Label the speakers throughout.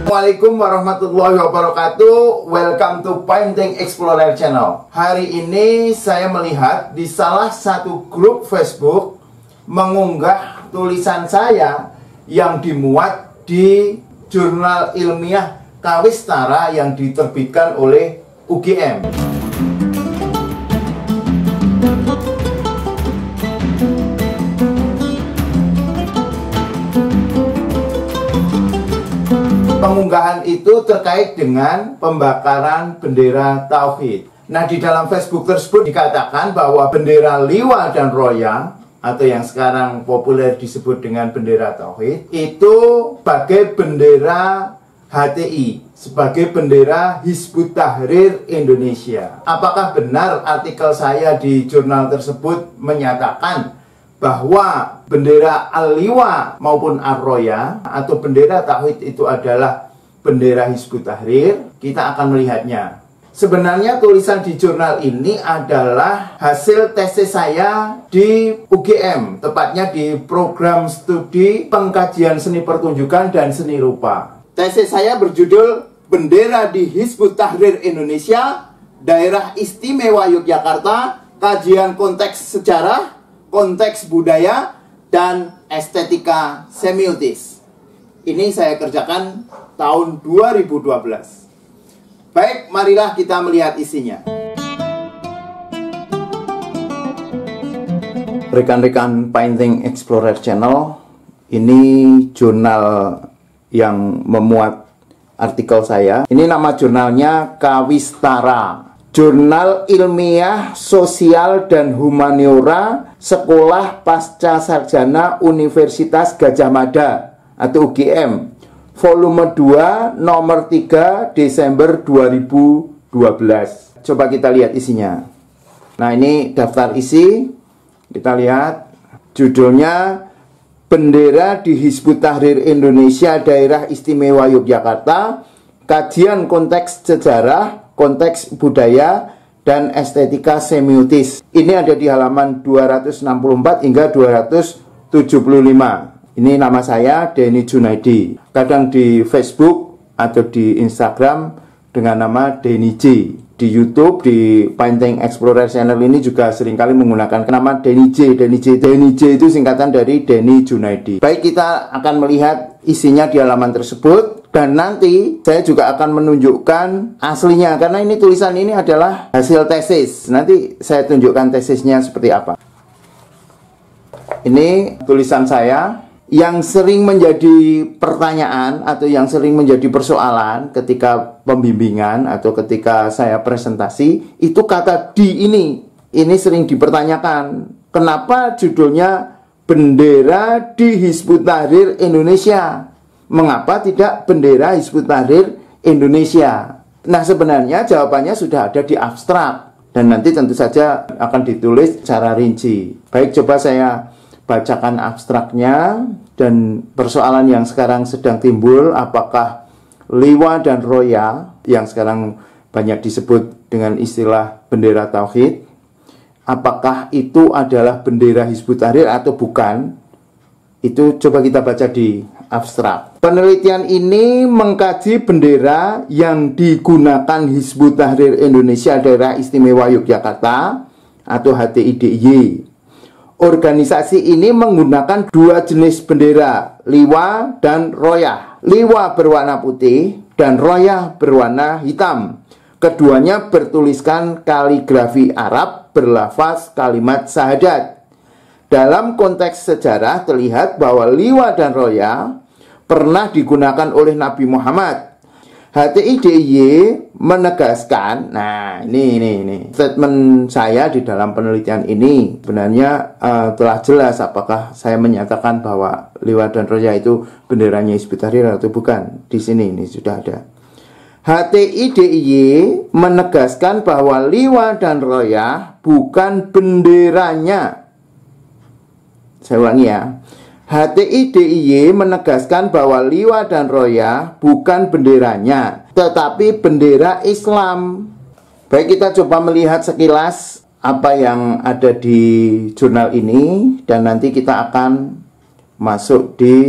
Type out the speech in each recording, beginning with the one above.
Speaker 1: Assalamualaikum warahmatullahi wabarakatuh. Welcome to Painting Explorer Channel. Hari ini saya melihat di salah satu grup Facebook mengunggah tulisan saya yang dimuat di jurnal ilmiah Kawistara yang diterbitkan oleh UGM. Pengunggahan itu terkait dengan pembakaran bendera Tauhid. Nah, di dalam Facebook tersebut dikatakan bahwa bendera Liwa dan Roya, atau yang sekarang populer disebut dengan bendera Tauhid, itu sebagai bendera HTI, sebagai bendera Hizbut Tahrir Indonesia. Apakah benar artikel saya di jurnal tersebut menyatakan bahwa bendera Al-Liwa maupun Ar-Roya atau bendera Tauhid itu adalah bendera Hizbut Tahrir? Kita akan melihatnya. Sebenarnya tulisan di jurnal ini adalah hasil tesis saya di UGM, tepatnya di program studi pengkajian seni pertunjukan dan seni rupa. Tesis saya berjudul Bendera di Hizbut Tahrir Indonesia, Daerah Istimewa Yogyakarta, Kajian Konteks Sejarah, Konteks Budaya, dan Estetika Semiotis. Ini saya kerjakan tahun 2012. Baik, marilah kita melihat isinya. Rekan-rekan Painting Explorer Channel, ini jurnal yang memuat artikel saya. Ini nama jurnalnya Kawistara, Jurnal Ilmiah Sosial dan Humaniora Sekolah Pasca Sarjana Universitas Gadjah Mada atau UGM, volume 2 nomor 3 Desember 2012. Coba kita lihat isinya. Nah, ini daftar isi. Kita lihat judulnya Bendera di Hizbut Tahrir Indonesia Daerah Istimewa Yogyakarta, Kajian Konteks Sejarah, Konteks Budaya, dan Estetika Semiotis. Ini ada di halaman 264 hingga 275. Ini nama saya, Denny Junaidi. Kadang di Facebook atau di Instagram dengan nama Denny J. Di YouTube, di Painting Explorer Channel ini juga seringkali menggunakan nama Denny J. Denny J itu singkatan dari Denny Junaidi. Baik, kita akan melihat isinya di halaman tersebut. Dan nanti saya juga akan menunjukkan aslinya, karena ini tulisan ini adalah hasil tesis. Nanti saya tunjukkan tesisnya seperti apa. Ini tulisan saya. Yang sering menjadi pertanyaan atau yang sering menjadi persoalan ketika pembimbingan atau ketika saya presentasi, itu kata di ini sering dipertanyakan. Kenapa judulnya Bendera di Hizbut Tahrir Indonesia? Mengapa tidak Bendera Hizbut Tahrir Indonesia? Nah, sebenarnya jawabannya sudah ada di abstrak, dan nanti tentu saja akan ditulis secara rinci. Baik, coba saya bacakan abstraknya. Dan persoalan yang sekarang sedang timbul, apakah Liwa dan Roya yang sekarang banyak disebut dengan istilah bendera Tauhid, apakah itu adalah bendera Hizbut Tahrir atau bukan? Itu coba kita baca di abstrak. Penelitian ini mengkaji bendera yang digunakan Hizbut Tahrir Indonesia Daerah Istimewa Yogyakarta atau HTI-DIY. Organisasi ini menggunakan dua jenis bendera, Liwa dan Roya. Liwa berwarna putih dan Roya berwarna hitam. Keduanya bertuliskan kaligrafi Arab berlafaz kalimat syahadat. Dalam konteks sejarah terlihat bahwa Liwa dan Roya pernah digunakan oleh Nabi Muhammad. HTI-DIY menegaskan, nah ini statement saya di dalam penelitian ini sebenarnya telah jelas apakah saya menyatakan bahwa Liwa dan Roya itu benderanya Hizbut Tahrir atau bukan. Di sini ini sudah ada. HTI-DIY menegaskan bahwa Liwa dan Roya bukan benderanya. Saya ulangi ya. HTI-DIY menegaskan bahwa Liwa dan Roya bukan benderanya, tetapi bendera Islam. Baik, kita coba melihat sekilas apa yang ada di jurnal ini, dan nanti kita akan masuk di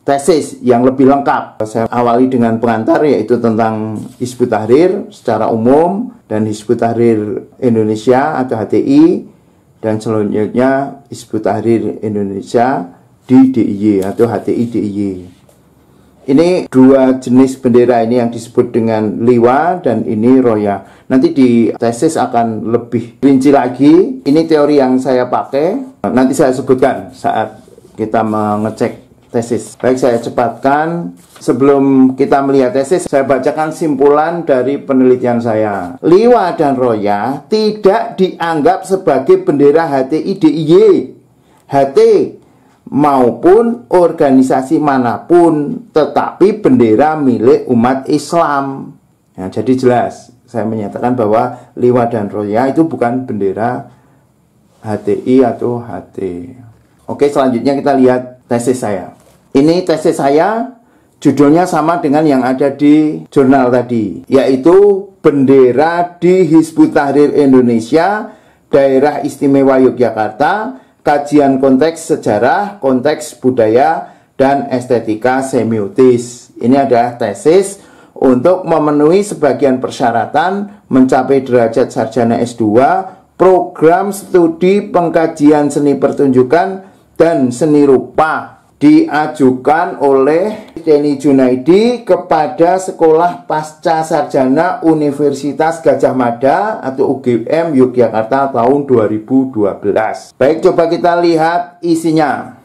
Speaker 1: tesis yang lebih lengkap. Saya awali dengan pengantar, yaitu tentang Hizbut Tahrir secara umum dan Hizbut Tahrir Indonesia atau HTI, dan selanjutnya Hizbut Tahrir Indonesia di DIY atau HTI DIY. Ini dua jenis bendera ini yang disebut dengan liwa dan ini roya. Nanti di tesis akan lebih rinci lagi. Ini teori yang saya pakai. Nanti saya sebutkan saat kita mengecek tesis. Baik, saya cepatkan. Sebelum kita melihat tesis, saya bacakan simpulan dari penelitian saya. Liwa dan roya tidak dianggap sebagai bendera HTI DIY, HT maupun organisasi manapun, tetapi bendera milik umat Islam. Nah, jadi jelas saya menyatakan bahwa liwa dan roya itu bukan bendera HTI atau HT. Oke, selanjutnya kita lihat tesis saya. Ini tesis saya, judulnya sama dengan yang ada di jurnal tadi, yaitu bendera di Hizbut Tahrir Indonesia, Daerah Istimewa Yogyakarta, kajian konteks sejarah, konteks budaya, dan estetika semiotis. Ini adalah tesis untuk memenuhi sebagian persyaratan mencapai derajat sarjana S2, program studi pengkajian seni pertunjukan dan seni rupa, diajukan oleh Denny Junaidi kepada Sekolah Pasca Sarjana Universitas Gadjah Mada atau UGM Yogyakarta tahun 2012. Baik, coba kita lihat isinya.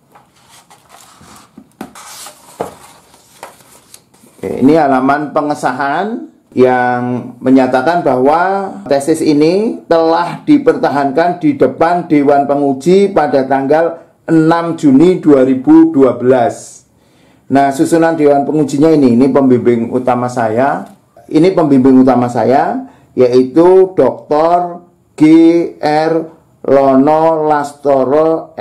Speaker 1: Oke, ini halaman pengesahan yang menyatakan bahwa tesis ini telah dipertahankan di depan Dewan Penguji pada tanggal 6 Juni 2012. Nah, susunan Dewan Pengujinya ini pembimbing utama saya. Ini pembimbing utama saya, yaitu Dr. G.R. Lono Lastoro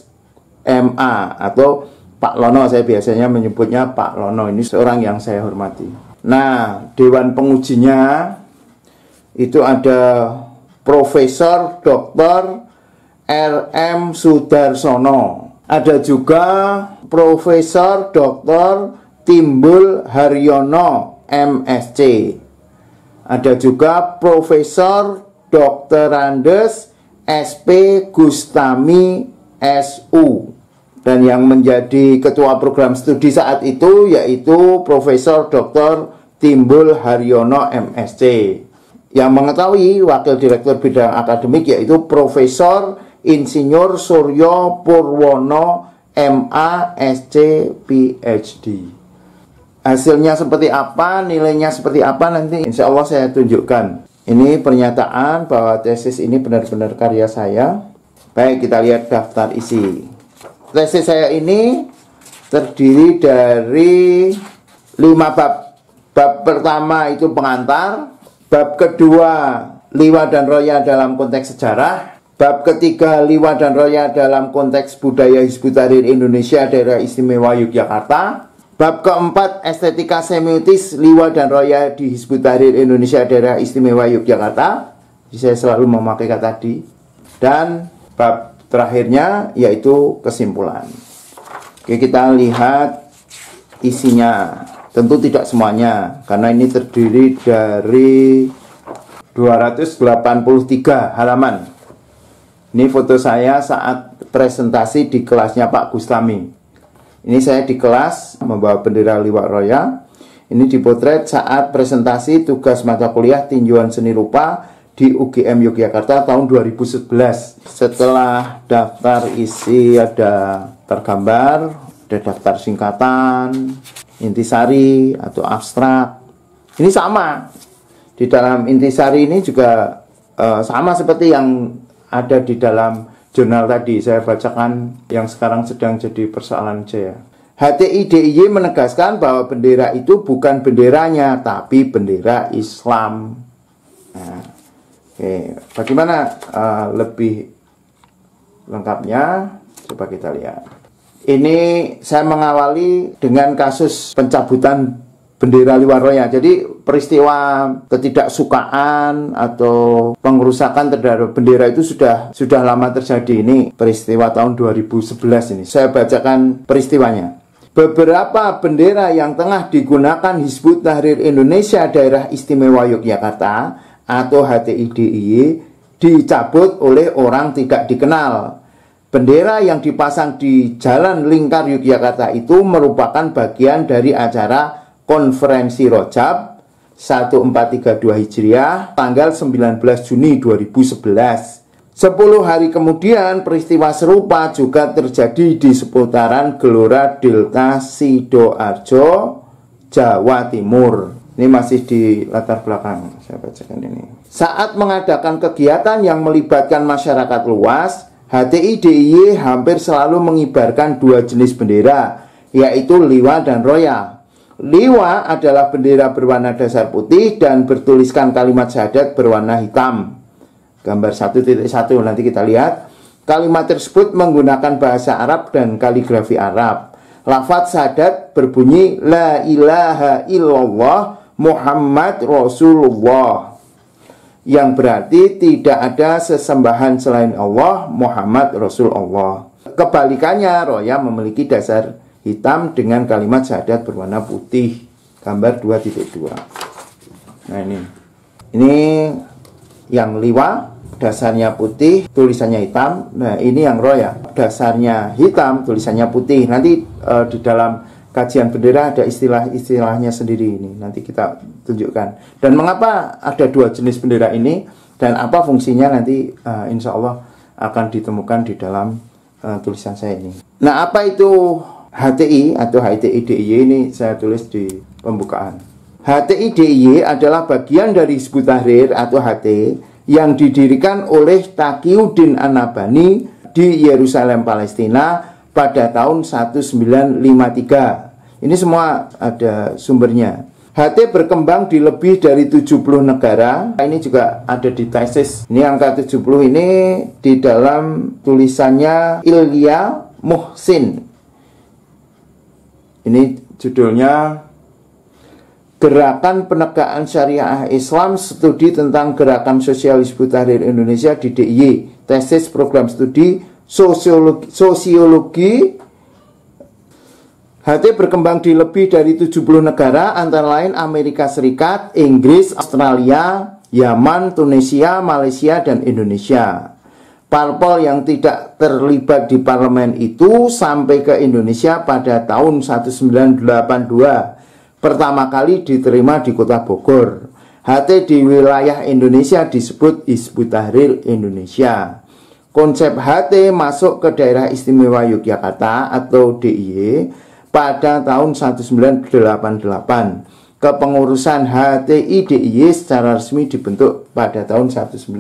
Speaker 1: SMA atau Pak Lono. Saya biasanya menyebutnya Pak Lono. Ini seorang yang saya hormati. Nah, Dewan Pengujinya itu ada Profesor Dr. R.M. Sudarsono. Ada juga Profesor Dr. Timbul Haryono MSc. Ada juga Profesor Dr. Andes SP Gustami SU. Dan yang menjadi ketua program studi saat itu yaitu Profesor Dr. Timbul Haryono MSc. Yang mengetahui wakil direktur bidang akademik yaitu Profesor Insinyur Suryo Purwono MA SC PhD. Hasilnya seperti apa, nilainya seperti apa, nanti insya Allah saya tunjukkan. Ini pernyataan bahwa tesis ini benar-benar karya saya. Baik, kita lihat daftar isi. Tesis saya ini terdiri dari 5 bab. Bab pertama itu pengantar. Bab kedua, liwa dan roya dalam konteks sejarah. Bab ketiga, liwa dan roya dalam konteks budaya Hizbut Tahrir Indonesia Daerah Istimewa Yogyakarta. Bab keempat, estetika semiotis liwa dan roya di Hizbut Tahrir Indonesia Daerah Istimewa Yogyakarta. Jadi saya selalu memakai kata di. Dan bab terakhirnya yaitu kesimpulan. Oke, kita lihat isinya. Tentu tidak semuanya, karena ini terdiri dari 283 halaman. Ini foto saya saat presentasi di kelasnya Pak Gustami. Ini saya di kelas membawa bendera liwa roya. Ini dipotret saat presentasi tugas mata kuliah tinjauan seni rupa di UGM Yogyakarta tahun 2011. Setelah daftar isi ada tergambar, ada daftar singkatan, intisari atau abstrak. Ini sama. Di dalam intisari ini juga sama seperti yang ada di dalam jurnal tadi. Saya bacakan yang sekarang sedang jadi persoalan saya. HTI DIY menegaskan bahwa bendera itu bukan benderanya, tapi bendera Islam. Nah, oke, bagaimana lebih lengkapnya? Coba kita lihat. Ini saya mengawali dengan kasus pencabutan bendera liwa roya. Jadi peristiwa ketidaksukaan atau pengerusakan terhadap bendera itu sudah lama terjadi. Ini peristiwa tahun 2011 ini. Saya bacakan peristiwanya. beberapa bendera yang tengah digunakan Hizbut Tahrir Indonesia Daerah Istimewa Yogyakarta atau HTI-DIY dicabut oleh orang tidak dikenal. Bendera yang dipasang di Jalan Lingkar Yogyakarta itu merupakan bagian dari acara Konferensi Rojab 1432 Hijriah tanggal 19 Juni 2011. 10 hari kemudian peristiwa serupa juga terjadi di seputaran Gelora Delta Sidoarjo, Jawa Timur. Ini masih di latar belakang, saya bacakan ini. Saat mengadakan kegiatan yang melibatkan masyarakat luas, HTI-DIY hampir selalu mengibarkan dua jenis bendera, yaitu liwa dan roya. Liwa adalah bendera berwarna dasar putih dan bertuliskan kalimat syahadat berwarna hitam. Gambar 1.1 nanti kita lihat. Kalimat tersebut menggunakan bahasa Arab dan kaligrafi Arab. Lafaz syahadat berbunyi La ilaha illallah Muhammad Rasulullah, yang berarti tidak ada sesembahan selain Allah, Muhammad Rasulullah. Kebalikannya, roya memiliki dasar hitam dengan kalimat syahadat berwarna putih. Gambar 2.2. Nah ini yang liwa, dasarnya putih, tulisannya hitam. Nah ini yang roya, dasarnya hitam, tulisannya putih. Nanti di dalam kajian bendera ada istilah-istilahnya sendiri ini. Nanti kita tunjukkan. Dan mengapa ada dua jenis bendera ini dan apa fungsinya nanti insya Allah akan ditemukan di dalam tulisan saya ini. Nah apa itu HTI atau HTI-DIY ini saya tulis di pembukaan. HTI-DIY adalah bagian dari Hizbut Tahrir atau HT yang didirikan oleh Taqiyuddin An-Nabhani di Yerusalem, Palestina pada tahun 1953. Ini semua ada sumbernya. HT berkembang di lebih dari 70 negara. Ini juga ada di tesis. Ini angka 70 ini di dalam tulisannya Ilya Muhsin. Ini judulnya Gerakan Penegakan Syariah Islam, studi tentang gerakan sosial Hizbut Tahrir Indonesia di DIY, tesis program studi sosiologi. HT berkembang di lebih dari 70 negara, antara lain Amerika Serikat, Inggris, Australia, Yaman, Tunisia, Malaysia, dan Indonesia. Parpol yang tidak terlibat di parlemen itu sampai ke Indonesia pada tahun 1982. Pertama kali diterima di kota Bogor. HT di wilayah Indonesia disebut Hizbut Tahrir Indonesia. Konsep HT masuk ke daerah istimewa Yogyakarta atau DIY pada tahun 1988. Kepengurusan HTI-DIY secara resmi dibentuk pada tahun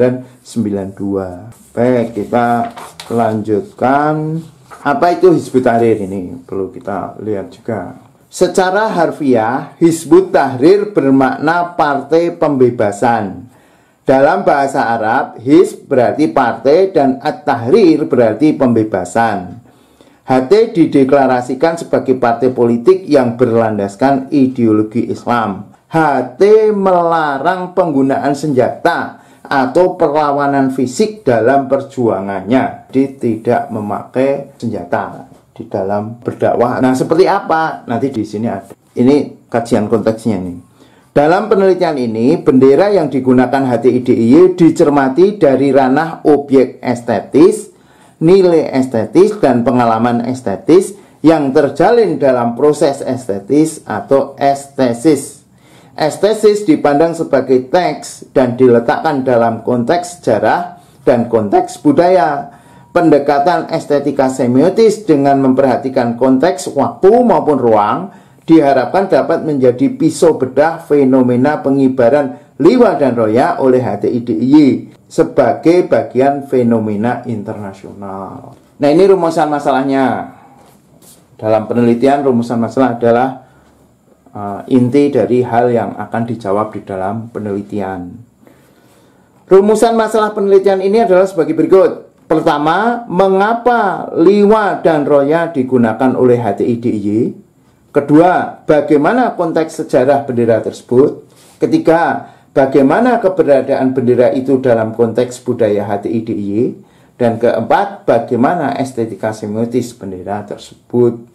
Speaker 1: 1992. Baik, kita lanjutkan. Apa itu Hizbut Tahrir ini? Perlu kita lihat juga. Secara harfiah, Hizbut Tahrir bermakna partai pembebasan. Dalam bahasa Arab, Hizb berarti partai dan At-Tahrir berarti pembebasan. HT dideklarasikan sebagai partai politik yang berlandaskan ideologi Islam. HT melarang penggunaan senjata atau perlawanan fisik dalam perjuangannya. Jadi tidak memakai senjata di dalam berdakwah. Nah, seperti apa? Nanti di sini ada. Ini kajian konteksnya nih. Dalam penelitian ini, bendera yang digunakan HTI-DIY dicermati dari ranah objek estetis, nilai estetis, dan pengalaman estetis yang terjalin dalam proses estetis atau estesis. Estesis dipandang sebagai teks dan diletakkan dalam konteks sejarah dan konteks budaya. Pendekatan estetika semiotis dengan memperhatikan konteks waktu maupun ruang diharapkan dapat menjadi pisau bedah fenomena pengibaran liwa dan roya oleh HTI-DIY sebagai bagian fenomena internasional. Nah, ini rumusan masalahnya. Dalam penelitian, rumusan masalah adalah inti dari hal yang akan dijawab di dalam penelitian. Rumusan masalah penelitian ini adalah sebagai berikut. Pertama, mengapa liwa dan roya digunakan oleh HTI-DIY? Kedua, bagaimana konteks sejarah bendera tersebut? Ketiga, bagaimana keberadaan bendera itu dalam konteks budaya HTI-DIY? Dan keempat, bagaimana estetika semiotis bendera tersebut?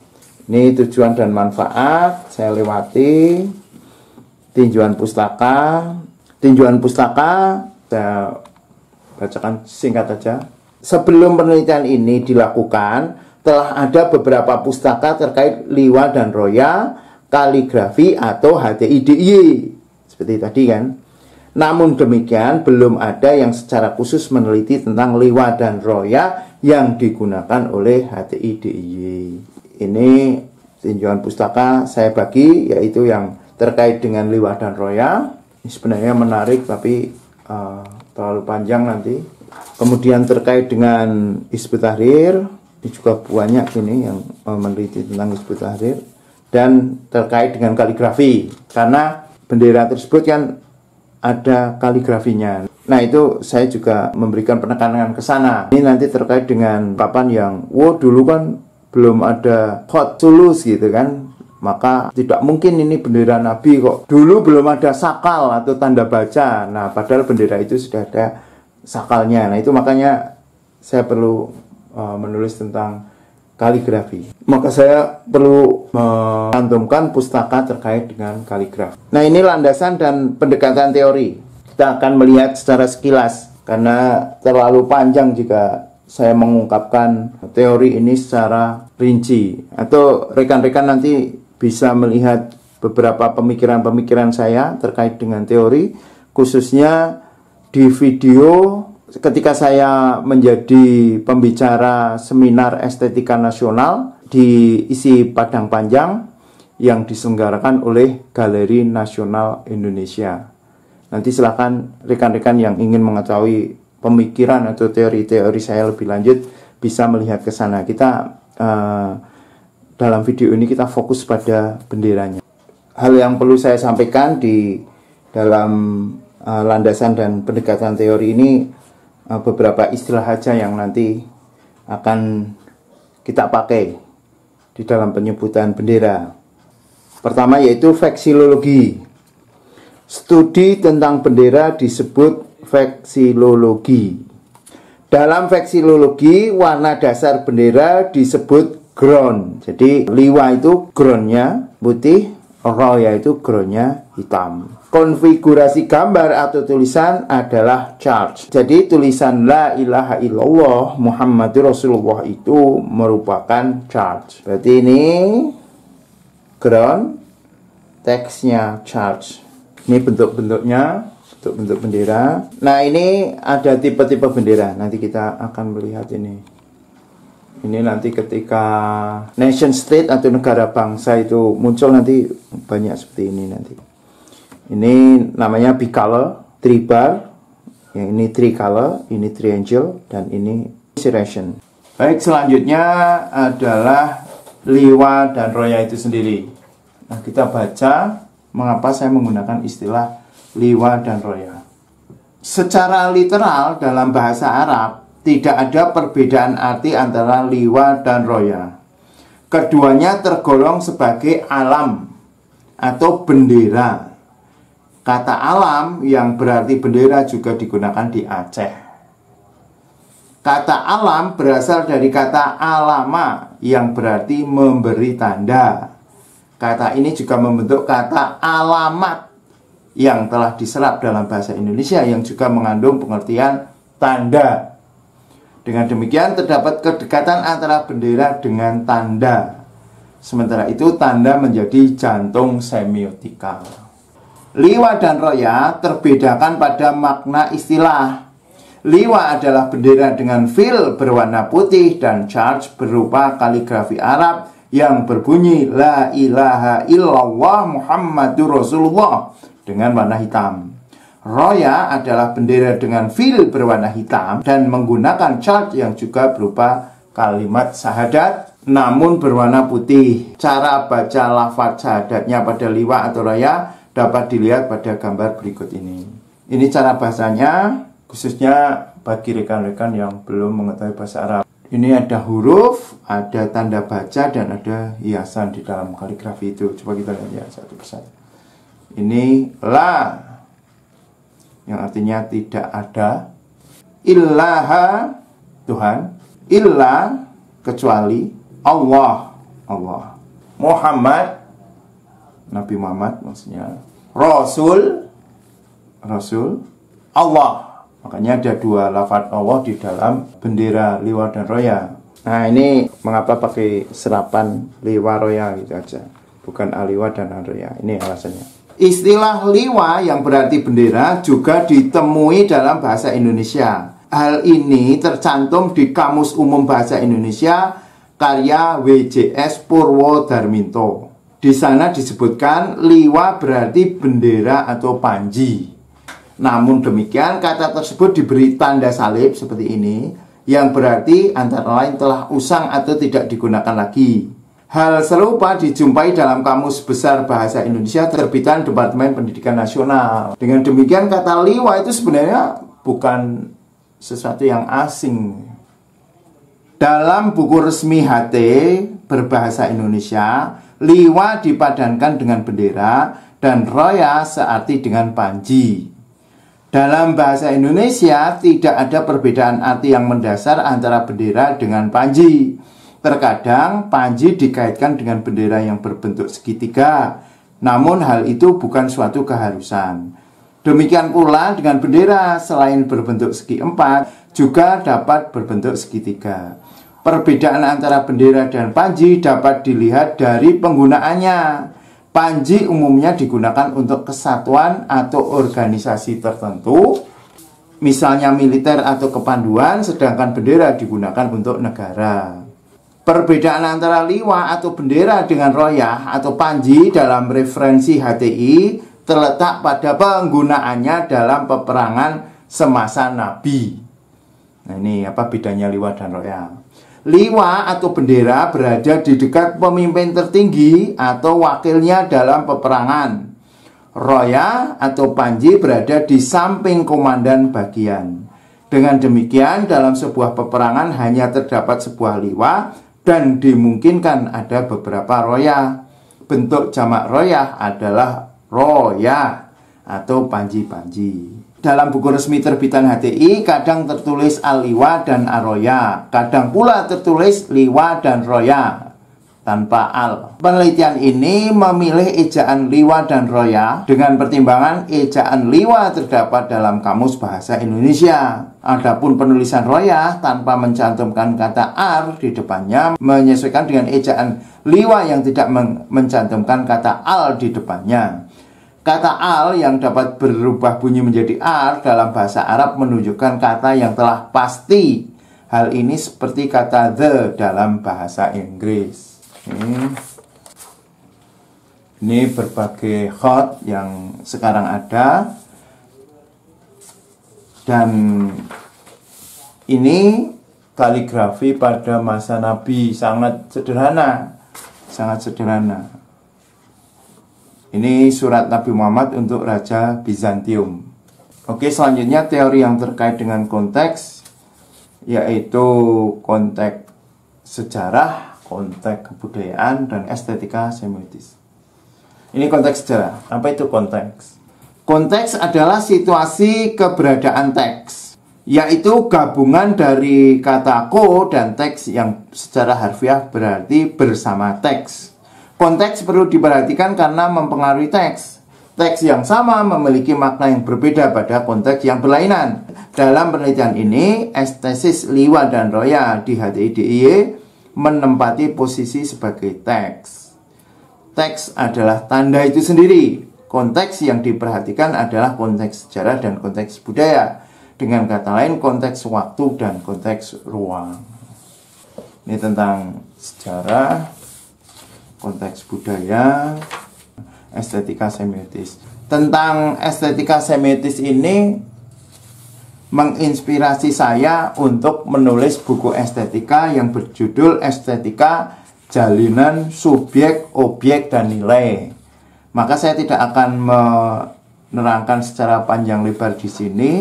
Speaker 1: Ini tujuan dan manfaat, saya lewati. Tinjauan pustaka. Tinjauan pustaka, saya bacakan singkat saja. Sebelum penelitian ini dilakukan, telah ada beberapa pustaka terkait liwa dan roya, kaligrafi atau HTI-DIY. Seperti tadi kan. Namun demikian, belum ada yang secara khusus meneliti tentang liwa dan roya yang digunakan oleh HTI-DIY. Ini tinjauan pustaka saya bagi, yaitu yang terkait dengan liwah dan roya. Ini sebenarnya menarik tapi terlalu panjang nanti. Kemudian terkait dengan Hizbut Tahrir, ini juga banyak ini yang meneliti tentang Hizbut Tahrir. Dan terkait dengan kaligrafi, karena bendera tersebut kan ada kaligrafinya. Nah, itu saya juga memberikan penekanan ke sana. Ini nanti terkait dengan papan yang dulu kan belum ada hot tulus gitu kan, maka tidak mungkin ini bendera Nabi kok. Dulu belum ada sakal atau tanda baca. Nah, padahal bendera itu sudah ada sakalnya. Nah, itu makanya saya perlu menulis tentang kaligrafi. Maka saya perlu mencantumkan pustaka terkait dengan kaligrafi. Nah, ini landasan dan pendekatan teori. Kita akan melihat secara sekilas, karena terlalu panjang jika saya mengungkapkan teori ini secara rinci, atau rekan-rekan nanti bisa melihat beberapa pemikiran-pemikiran saya terkait dengan teori, khususnya di video ketika saya menjadi pembicara seminar estetika nasional di isi Padang Panjang yang diselenggarakan oleh Galeri Nasional Indonesia. Nanti silakan rekan-rekan yang ingin mengetahui pemikiran atau teori-teori saya lebih lanjut bisa melihat ke sana. Kita dalam video ini kita fokus pada benderanya. Hal yang perlu saya sampaikan di dalam landasan dan pendekatan teori ini, beberapa istilah saja yang nanti akan kita pakai di dalam penyebutan bendera. Pertama yaitu veksilologi. Studi tentang bendera disebut veksilologi. Dalam veksilologi, warna dasar bendera disebut ground. Jadi liwa itu groundnya putih, roya itu groundnya hitam. Konfigurasi gambar atau tulisan adalah charge. Jadi tulisan La ilaha illallah Muhammadur Rasulullah itu merupakan charge. Berarti ini ground, teksnya charge. Ini bentuk-bentuknya, bentuk-bentuk bendera. Nah, ini ada tipe-tipe bendera. Nanti kita akan melihat ini. Ini nanti ketika nation state atau negara bangsa itu muncul, nanti banyak seperti ini nanti. Ini namanya bicolor, tribar. Yang ini tricolor, ini triangle, dan ini serration. Baik, selanjutnya adalah liwa dan roya itu sendiri. Nah, kita baca mengapa saya menggunakan istilah liwa dan roya. Secara literal dalam bahasa Arab tidak ada perbedaan arti antara liwa dan roya. Keduanya tergolong sebagai alam atau bendera. Kata alam yang berarti bendera juga digunakan di Aceh. Kata alam berasal dari kata alama yang berarti memberi tanda. Kata ini juga membentuk kata alamat yang telah diserap dalam bahasa Indonesia yang juga mengandung pengertian tanda. Dengan demikian terdapat kedekatan antara bendera dengan tanda. Sementara itu tanda menjadi jantung semiotika. Liwa dan roya terbedakan pada makna istilah. Liwa adalah bendera dengan fil berwarna putih dan charge berupa kaligrafi Arab yang berbunyi La ilaha illallah Muhammadur Rasulullah dengan warna hitam. Roya adalah bendera dengan fil berwarna hitam dan menggunakan charge yang juga berupa kalimat syahadat namun berwarna putih. Cara baca lafaz syahadatnya pada liwa atau roya dapat dilihat pada gambar berikut ini. Ini cara bahasanya, khususnya bagi rekan-rekan yang belum mengetahui bahasa Arab. Ini ada huruf, ada tanda baca, dan ada hiasan di dalam kaligrafi itu. Coba kita lihat ya satu persatu. Ini la, yang artinya tidak ada. Illaha, Tuhan. Illa, kecuali. Allah, Allah. Muhammad, Nabi Muhammad maksudnya, Rasul, Allah. Makanya ada dua lafaz Allah di dalam bendera liwa dan roya. Nah ini mengapa pakai serapan liwa roya gitu aja, bukan aliwa dan roya. Ini alasannya. Istilah liwa yang berarti bendera juga ditemui dalam bahasa Indonesia. Hal ini tercantum di Kamus Umum Bahasa Indonesia karya WJS Purwodarminto. Di sana disebutkan liwa berarti bendera atau panji. Namun demikian kata tersebut diberi tanda salib seperti ini, yang berarti antara lain telah usang atau tidak digunakan lagi. Hal serupa dijumpai dalam Kamus Besar Bahasa Indonesia terbitan Departemen Pendidikan Nasional. Dengan demikian kata liwa itu sebenarnya bukan sesuatu yang asing. Dalam buku resmi HT berbahasa Indonesia, liwa dipadankan dengan bendera dan roya searti dengan panji. Dalam bahasa Indonesia tidak ada perbedaan arti yang mendasar antara bendera dengan panji. Terkadang panji dikaitkan dengan bendera yang berbentuk segitiga, namun hal itu bukan suatu keharusan. Demikian pula dengan bendera, selain berbentuk segi empat, juga dapat berbentuk segitiga. Perbedaan antara bendera dan panji dapat dilihat dari penggunaannya. Panji umumnya digunakan untuk kesatuan atau organisasi tertentu, misalnya militer atau kepanduan, sedangkan bendera digunakan untuk negara. Perbedaan antara liwa atau bendera dengan royah atau panji dalam referensi HTI terletak pada penggunaannya dalam peperangan semasa Nabi. Nah ini apa bedanya liwa dan royah? Liwa atau bendera berada di dekat pemimpin tertinggi atau wakilnya dalam peperangan. Royah atau panji berada di samping komandan bagian. Dengan demikian dalam sebuah peperangan hanya terdapat sebuah liwa dan dimungkinkan ada beberapa royah. Bentuk jamak royah adalah royah atau panji-panji. Dalam buku resmi terbitan HTI kadang tertulis al-liwa dan ar-roya, kadang pula tertulis liwa dan roya tanpa al. Penelitian ini memilih ejaan liwa dan roya dengan pertimbangan ejaan liwa terdapat dalam Kamus Bahasa Indonesia. Adapun penulisan roya tanpa mencantumkan kata ar di depannya menyesuaikan dengan ejaan liwa yang tidak mencantumkan kata al di depannya. Kata al yang dapat berubah bunyi menjadi ar dalam bahasa Arab menunjukkan kata yang telah pasti. Hal ini seperti kata the dalam bahasa Inggris. Ini berbagai khot yang sekarang ada. Dan ini kaligrafi pada masa Nabi, sangat sederhana. Sangat sederhana. Ini surat Nabi Muhammad untuk Raja Bizantium. Oke, selanjutnya teori yang terkait dengan konteks, yaitu konteks sejarah, konteks kebudayaan, dan estetika semiotis. Ini konteks sejarah. Apa itu konteks? Konteks adalah situasi keberadaan teks, yaitu gabungan dari kata ko dan teks yang secara harfiah berarti bersama teks. Konteks perlu diperhatikan karena mempengaruhi teks. Teks yang sama memiliki makna yang berbeda pada konteks yang berlainan. Dalam penelitian ini, estesis liwa dan roya di HTI-DIY menempati posisi sebagai teks. Teks adalah tanda itu sendiri. Konteks yang diperhatikan adalah konteks sejarah dan konteks budaya. Dengan kata lain, konteks waktu dan konteks ruang. Ini tentang sejarah, konteks budaya, estetika semiotis. Tentang estetika semiotis ini menginspirasi saya untuk menulis buku estetika yang berjudul Estetika Jalinan Subjek, Objek, dan Nilai. Maka saya tidak akan menerangkan secara panjang lebar di sini.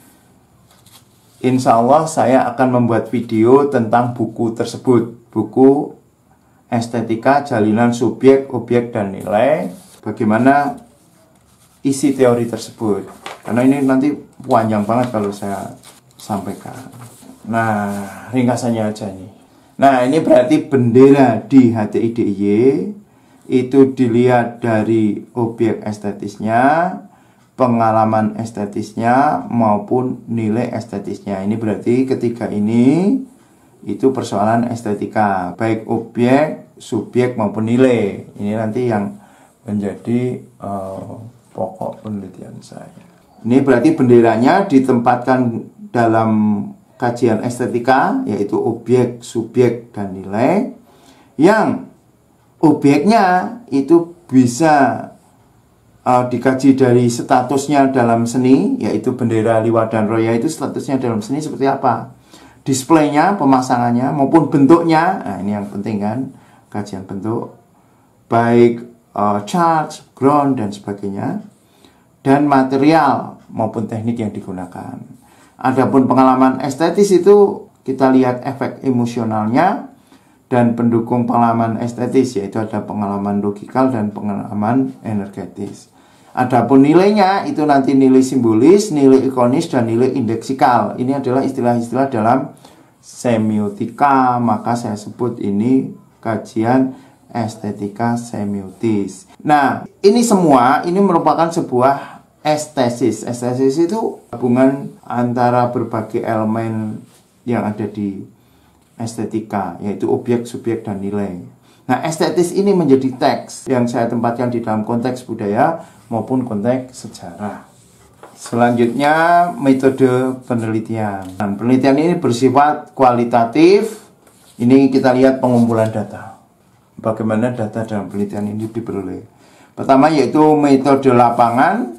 Speaker 1: Insya Allah saya akan membuat video tentang buku tersebut. Buku Estetika Jalinan Subjek, Objek, dan Nilai. Bagaimana isi teori tersebut. Karena ini nanti panjang banget kalau saya sampaikan. Nah, ringkasannya aja nih. Nah, ini berarti bendera di HTI-DIY itu dilihat dari objek estetisnya, pengalaman estetisnya, maupun nilai estetisnya. Ini berarti ketiga ini itu persoalan estetika, baik objek, subjek maupun nilai. Ini nanti yang menjadi pokok penelitian saya. Ini berarti benderanya ditempatkan dalam kajian estetika, yaitu objek, subjek, dan nilai, yang objeknya itu bisa dikaji dari statusnya dalam seni, yaitu bendera Liwa dan Roya itu statusnya dalam seni seperti apa, displaynya, pemasangannya, maupun bentuknya. Nah, ini yang penting kan, kajian bentuk, baik charge, ground, dan sebagainya, dan material maupun teknik yang digunakan. Adapun pengalaman estetis itu kita lihat efek emosionalnya dan pendukung pengalaman estetis, yaitu ada pengalaman logikal dan pengalaman energetis. Adapun nilainya itu nanti nilai simbolis, nilai ikonis, dan nilai indeksikal. Ini adalah istilah-istilah dalam semiotika, maka saya sebut ini kajian estetika semiotis. Nah, ini semua ini merupakan sebuah estesis. Estesis itu gabungan antara berbagai elemen yang ada di estetika, yaitu objek, subjek, dan nilai. Nah, estetis ini menjadi teks yang saya tempatkan di dalam konteks budaya maupun konteks sejarah. Selanjutnya, metode penelitian. Dan penelitian ini bersifat kualitatif. Ini kita lihat pengumpulan data. Bagaimana data dalam penelitian ini diperoleh. Pertama yaitu metode lapangan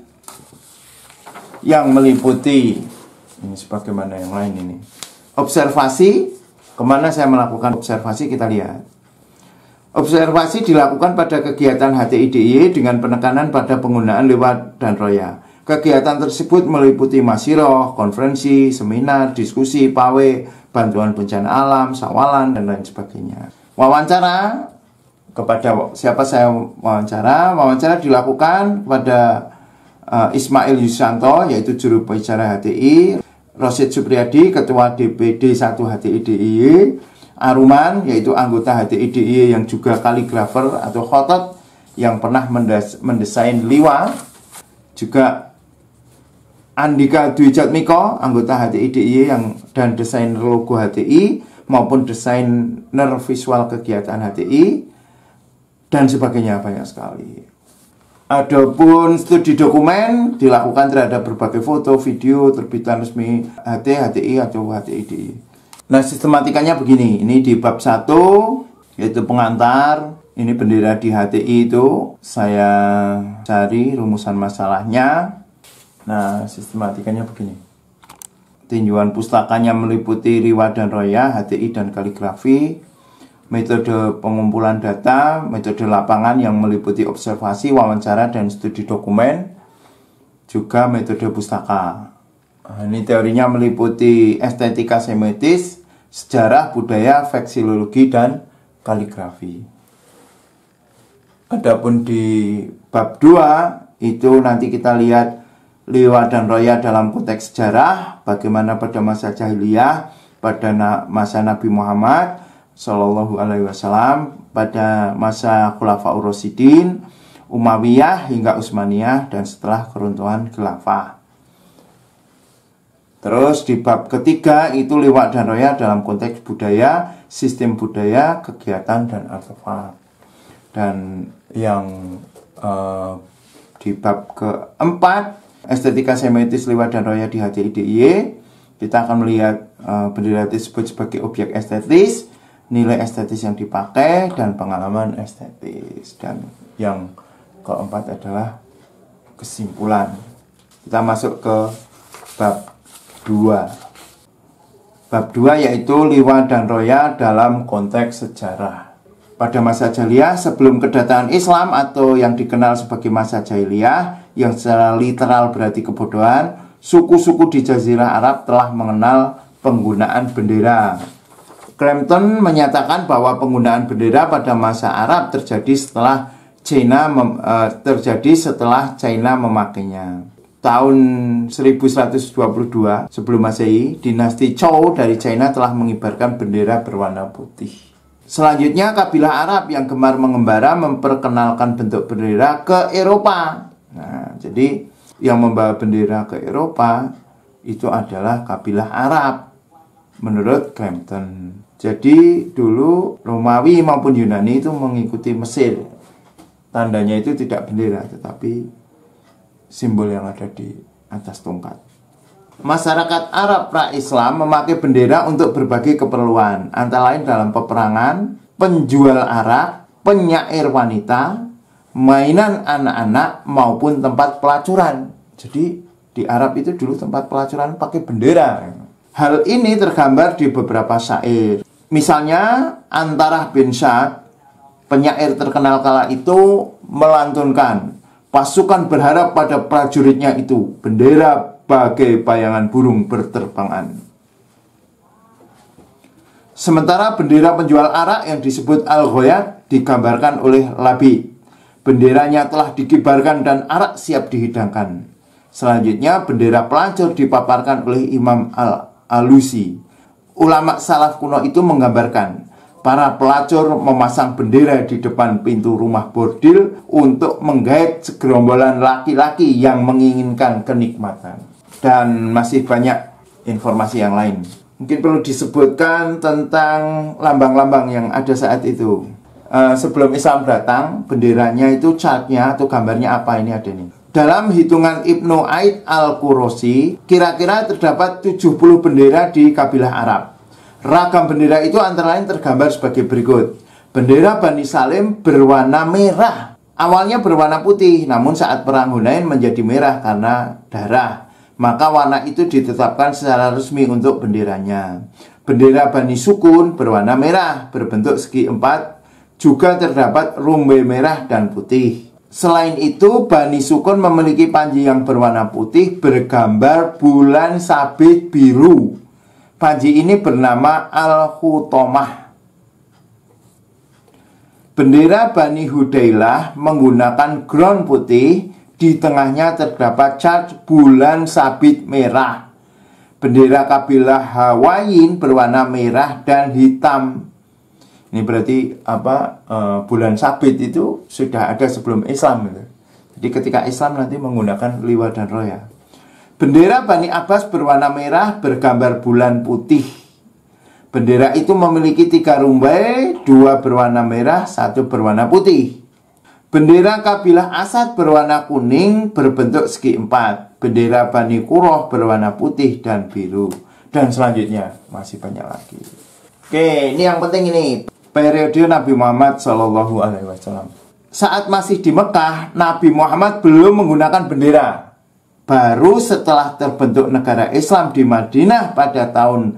Speaker 1: yang meliputi, ini sebagaimana yang lain ini, observasi. Kemana saya melakukan observasi, kita lihat. Observasi dilakukan pada kegiatan HTI-DIY dengan penekanan pada penggunaan Liwa dan Roya. Kegiatan tersebut meliputi masyiroh, konferensi, seminar, diskusi, pawe, bantuan bencana alam, sawalan, dan lain sebagainya. Wawancara, kepada siapa saya wawancara? Wawancara dilakukan kepada Ismail Yusanto, yaitu juru bicara HTI, Rosid Supriyadi, Ketua DPD 1 HTI-DIY, Aruman, yaitu anggota HTI-DIY yang juga kaligrafer atau khotot yang pernah mendesain Liwa, juga Andika Dwi Jatmiko, anggota HTI-DIY dan desainer logo HTI maupun desainer visual kegiatan HTI, dan sebagainya, banyak sekali. Adapun studi dokumen dilakukan terhadap berbagai foto, video, terbitan resmi HTI atau HTI-DIY. Nah, sistematikanya begini. Ini di bab 1, yaitu pengantar. Ini bendera di HTI itu. Saya cari rumusan masalahnya. Nah, sistematikanya begini. Tinjauan pustakanya meliputi Liwa dan Roya, HTI, dan kaligrafi. Metode pengumpulan data, metode lapangan yang meliputi observasi, wawancara, dan studi dokumen, juga metode pustaka. Ini teorinya meliputi estetika semiotis, sejarah, budaya, veksilologi, dan kaligrafi. Adapun di bab 2, itu nanti kita lihat Liwa dan Roya dalam konteks sejarah, bagaimana pada masa jahiliyah, pada masa Nabi Muhammad Sallallahu Alaihi Wasallam, pada masa Khulafaur Rasyidin, Umayyah hingga Utsmaniyah, dan setelah keruntuhan khilafah. Terus di bab ketiga itu Liwa dan Roya dalam konteks budaya, sistem budaya, kegiatan, dan artefak. Dan yang di bab keempat, estetika semiotis Liwa dan Roya di HTI-DIY, kita akan melihat bendera disebut sebagai objek estetis, nilai estetis yang dipakai, dan pengalaman estetis. Dan yang keempat adalah kesimpulan. Kita masuk ke bab 2. Bab 2 yaitu Liwa dan Roya dalam konteks sejarah. Pada masa jahiliyah sebelum kedatangan Islam atau yang dikenal sebagai masa jahiliyah, yang secara literal berarti kebodohan, suku-suku di Jazirah Arab telah mengenal penggunaan bendera. Crampton menyatakan bahwa penggunaan bendera pada masa Arab terjadi setelah China memakainya. Tahun 1122 sebelum Masehi, dinasti Zhou dari China telah mengibarkan bendera berwarna putih. Selanjutnya, kabilah Arab yang gemar mengembara memperkenalkan bentuk bendera ke Eropa. Nah, jadi yang membawa bendera ke Eropa itu adalah kabilah Arab menurut Crampton. Jadi dulu Romawi maupun Yunani itu mengikuti Mesir. Tandanya itu tidak bendera, tetapi simbol yang ada di atas tongkat. Masyarakat Arab pra-Islam memakai bendera untuk berbagai keperluan, antara lain dalam peperangan, penjual arak, penyair wanita, mainan anak-anak, maupun tempat pelacuran. Jadi di Arab itu dulu tempat pelacuran pakai bendera. Hal ini tergambar di beberapa syair. Misalnya Antarah bin Syad, penyair terkenal kala itu, melantunkan, pasukan berharap pada prajuritnya itu, bendera bagai bayangan burung berterbangan. Sementara bendera penjual arak yang disebut Al-Ghoyat digambarkan oleh Labi. Benderanya telah dikibarkan dan arak siap dihidangkan. Selanjutnya bendera pelacur dipaparkan oleh Imam Al-Alusi. Ulama salaf kuno itu menggambarkan para pelacur memasang bendera di depan pintu rumah bordil untuk menggait segerombolan laki-laki yang menginginkan kenikmatan. Dan masih banyak informasi yang lain. Mungkin perlu disebutkan tentang lambang-lambang yang ada saat itu. Sebelum Islam datang, benderanya itu chartnya atau gambarnya apa, ini ada nih. Dalam hitungan Ibnu Aid Al-Qurosi, kira-kira terdapat 70 bendera di kabilah Arab. Ragam bendera itu antara lain tergambar sebagai berikut. Bendera Bani Salim berwarna merah. Awalnya berwarna putih, namun saat perang Hunain menjadi merah karena darah. Maka warna itu ditetapkan secara resmi untuk benderanya. Bendera Bani Sukun berwarna merah, berbentuk segi empat, juga terdapat rumbai merah dan putih. Selain itu, Bani Sukun memiliki panji yang berwarna putih bergambar bulan sabit biru. Panji ini bernama Al-Hutomah. Bendera Bani Hudailah menggunakan ground putih. Di tengahnya terdapat cat bulan sabit merah. Bendera kabilah Hawayin berwarna merah dan hitam. Ini berarti bulan sabit itu sudah ada sebelum Islam gitu. Jadi ketika Islam nanti menggunakan liwa dan roya. Bendera Bani Abbas berwarna merah bergambar bulan putih. Bendera itu memiliki 3 rumbai, 2 berwarna merah, 1 berwarna putih. Bendera kabilah Asad berwarna kuning berbentuk segi empat. Bendera Bani Qurrah berwarna putih dan biru. Dan selanjutnya masih banyak lagi. Oke, ini yang penting ini. Periode Nabi Muhammad SAW. Saat masih di Mekah, Nabi Muhammad belum menggunakan bendera. Baru setelah terbentuk negara Islam di Madinah pada tahun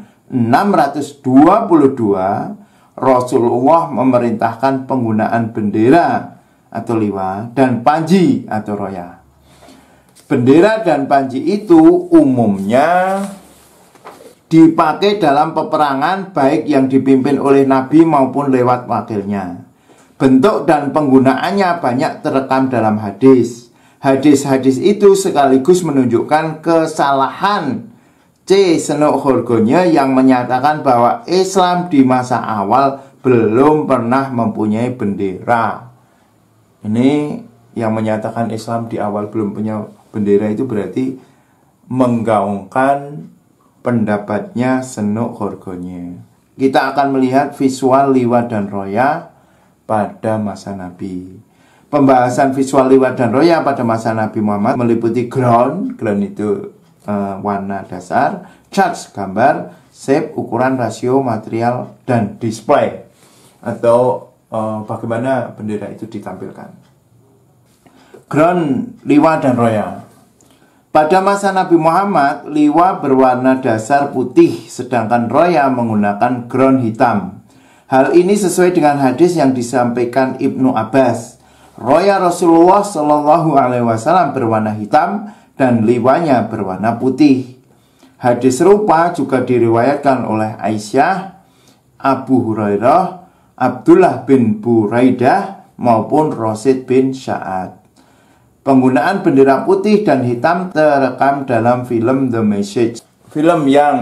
Speaker 1: 622, Rasulullah memerintahkan penggunaan bendera atau liwa dan panji atau roya. Bendera dan panji itu umumnya dipakai dalam peperangan baik yang dipimpin oleh Nabi maupun lewat wakilnya. Bentuk dan penggunaannya banyak terekam dalam hadis. Hadis-hadis itu sekaligus menunjukkan kesalahan C. Senuk Horgonya yang menyatakan bahwa Islam di masa awal belum pernah mempunyai bendera. Ini yang menyatakan Islam di awal belum punya bendera itu berarti menggaungkan pendapatnya Senuk Horgonya. Kita akan melihat visual liwa dan roya pada masa Nabi. Pembahasan visual liwa dan roya pada masa Nabi Muhammad meliputi ground itu warna dasar, charts gambar, shape ukuran, rasio, material, dan display atau bagaimana bendera itu ditampilkan. Ground, liwa dan roya. Pada masa Nabi Muhammad, liwa berwarna dasar putih, sedangkan roya menggunakan ground hitam. Hal ini sesuai dengan hadis yang disampaikan Ibnu Abbas. Roya Rasulullah SAW berwarna hitam dan liwanya berwarna putih. Hadis serupa juga diriwayatkan oleh Aisyah, Abu Hurairah, Abdullah bin Buraidah maupun Rasid bin Sya'ad. Penggunaan bendera putih dan hitam terekam dalam film The Message. Film yang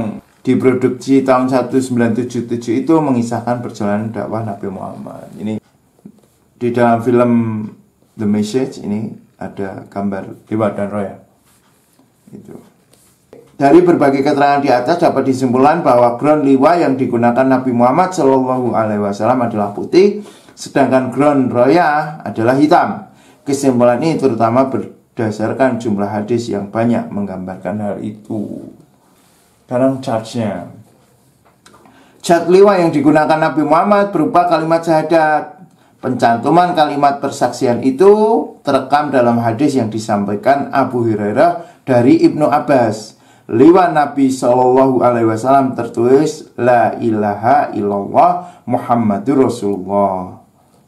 Speaker 1: diproduksi tahun 1977 itu mengisahkan perjalanan dakwah Nabi Muhammad. Ini di dalam film The Message ini ada gambar Liwa dan Roya. Itu. Dari berbagai keterangan di atas dapat disimpulkan bahwa ground liwa yang digunakan Nabi Muhammad Shallallahu Alaihi Wasallam adalah putih, sedangkan ground roya adalah hitam. Kesimpulan ini terutama berdasarkan jumlah hadis yang banyak menggambarkan hal itu. Sekarang charge-nya. Cat liwa yang digunakan Nabi Muhammad berupa kalimat syahadat. Pencantuman kalimat persaksian itu terekam dalam hadis yang disampaikan Abu Hurairah dari Ibnu Abbas. Liwa Nabi Shallallahu Alaihi Wasallam tertulis La ilaha illallah Muhammadur Rasulullah.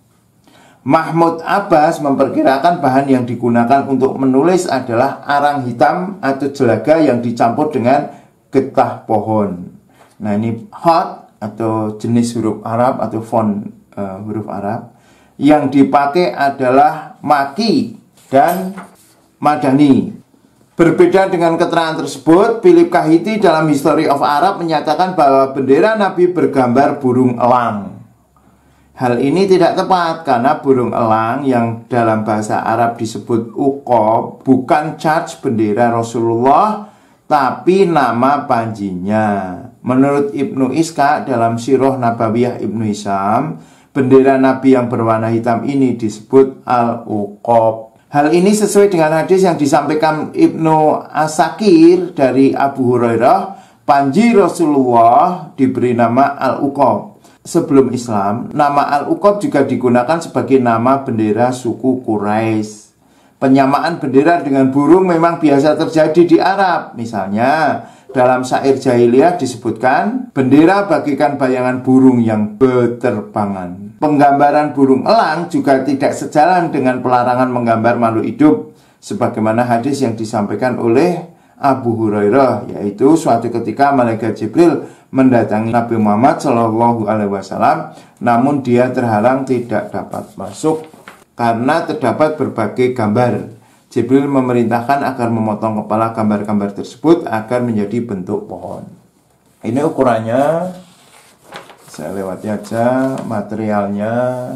Speaker 1: Mahmud Abbas memperkirakan bahan yang digunakan untuk menulis adalah arang hitam atau jelaga yang dicampur dengan getah pohon. Nah, ini hot atau jenis huruf Arab atau font huruf Arab. Yang dipakai adalah maki dan madani. Berbeda dengan keterangan tersebut, Philip Kahiti dalam History of Arab menyatakan bahwa bendera Nabi bergambar burung elang. Hal ini tidak tepat karena burung elang yang dalam bahasa Arab disebut uqob bukan charge bendera Rasulullah, tapi nama panjinya. Menurut Ibnu Ishaq dalam Sirah Nabawiyah Ibnu Hisham, bendera Nabi yang berwarna hitam ini disebut al-uqob. Hal ini sesuai dengan hadis yang disampaikan Ibnu Asakir dari Abu Hurairah, panji Rasulullah diberi nama al-uqob. Sebelum Islam, nama al-uqob juga digunakan sebagai nama bendera suku Quraisy. Penyamaan bendera dengan burung memang biasa terjadi di Arab. Misalnya, dalam syair jahiliyah disebutkan, bendera bagikan bayangan burung yang berterbangan. Penggambaran burung elang juga tidak sejalan dengan pelarangan menggambar makhluk hidup, sebagaimana hadis yang disampaikan oleh Abu Hurairah, yaitu suatu ketika malaikat Jibril mendatangi Nabi Muhammad Shallallahu Alaihi Wasallam, namun dia terhalang tidak dapat masuk karena terdapat berbagai gambar. Jibril memerintahkan agar memotong kepala gambar-gambar tersebut agar menjadi bentuk pohon. Ini ukurannya, saya lewati aja materialnya.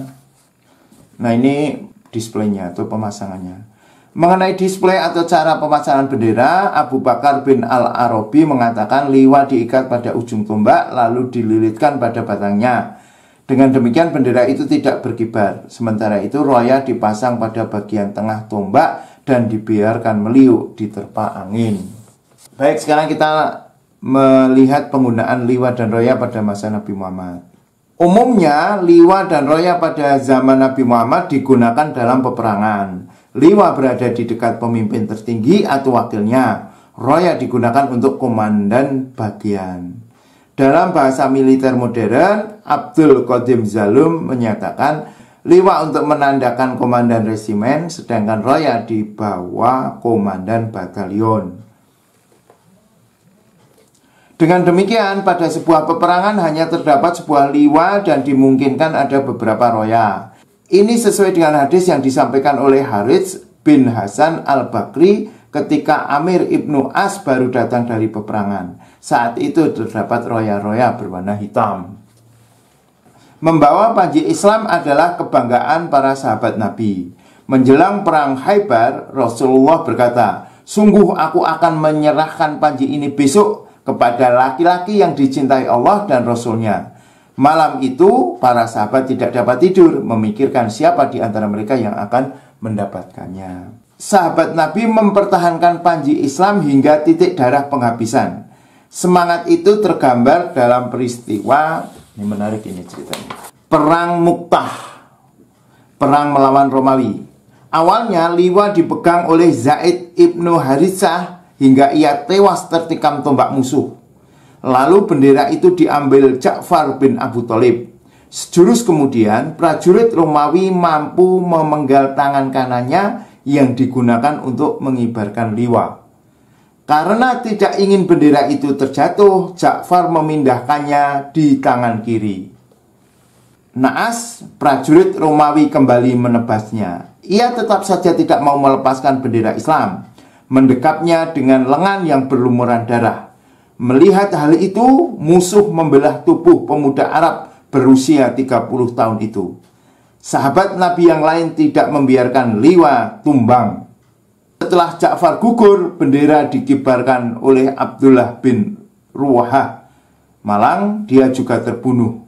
Speaker 1: Nah, ini displaynya atau pemasangannya. Mengenai display atau cara pemasangan bendera, Abu Bakar bin Al-Arabi mengatakan liwa diikat pada ujung tombak lalu dililitkan pada batangnya. Dengan demikian bendera itu tidak berkibar. Sementara itu roya dipasang pada bagian tengah tombak dan dibiarkan meliuk diterpa angin. Baik, sekarang kita melihat penggunaan liwa dan roya pada masa Nabi Muhammad. Umumnya liwa dan roya pada zaman Nabi Muhammad digunakan dalam peperangan. Liwa berada di dekat pemimpin tertinggi atau wakilnya. Roya digunakan untuk komandan bagian. Dalam bahasa militer modern, Abdul Qadim Zalum menyatakan liwa untuk menandakan komandan resimen, sedangkan roya di bawah komandan batalion. Dengan demikian, pada sebuah peperangan hanya terdapat sebuah liwa dan dimungkinkan ada beberapa roya. Ini sesuai dengan hadis yang disampaikan oleh Harits bin Hasan al-Bakri ketika Amir ibnu As baru datang dari peperangan. Saat itu terdapat roya-roya berwarna hitam. Membawa panji Islam adalah kebanggaan para sahabat Nabi. Menjelang perang Khaybar, Rasulullah berkata, "Sungguh aku akan menyerahkan panji ini besok kepada laki-laki yang dicintai Allah dan Rasulnya." Malam itu, para sahabat tidak dapat tidur, memikirkan siapa di antara mereka yang akan mendapatkannya. Sahabat Nabi mempertahankan panji Islam hingga titik darah penghabisan. Semangat itu tergambar dalam peristiwa, ini menarik ini ceritanya, Perang Mu'tah, perang melawan Romawi. Awalnya liwa dipegang oleh Zaid ibnu Haritsah hingga ia tewas tertikam tombak musuh. Lalu bendera itu diambil Ja'far bin Abu Thalib. Sejurus kemudian prajurit Romawi mampu memenggal tangan kanannya yang digunakan untuk mengibarkan liwa. Karena tidak ingin bendera itu terjatuh, Ja'far memindahkannya di tangan kiri. Naas, prajurit Romawi kembali menebasnya. Ia tetap saja tidak mau melepaskan bendera Islam, mendekapnya dengan lengan yang berlumuran darah. Melihat hal itu, musuh membelah tubuh pemuda Arab berusia 30 tahun itu. Sahabat Nabi yang lain tidak membiarkan liwa tumbang. Setelah Ja'far gugur, bendera dikibarkan oleh Abdullah bin Ruwahah. Malang, dia juga terbunuh.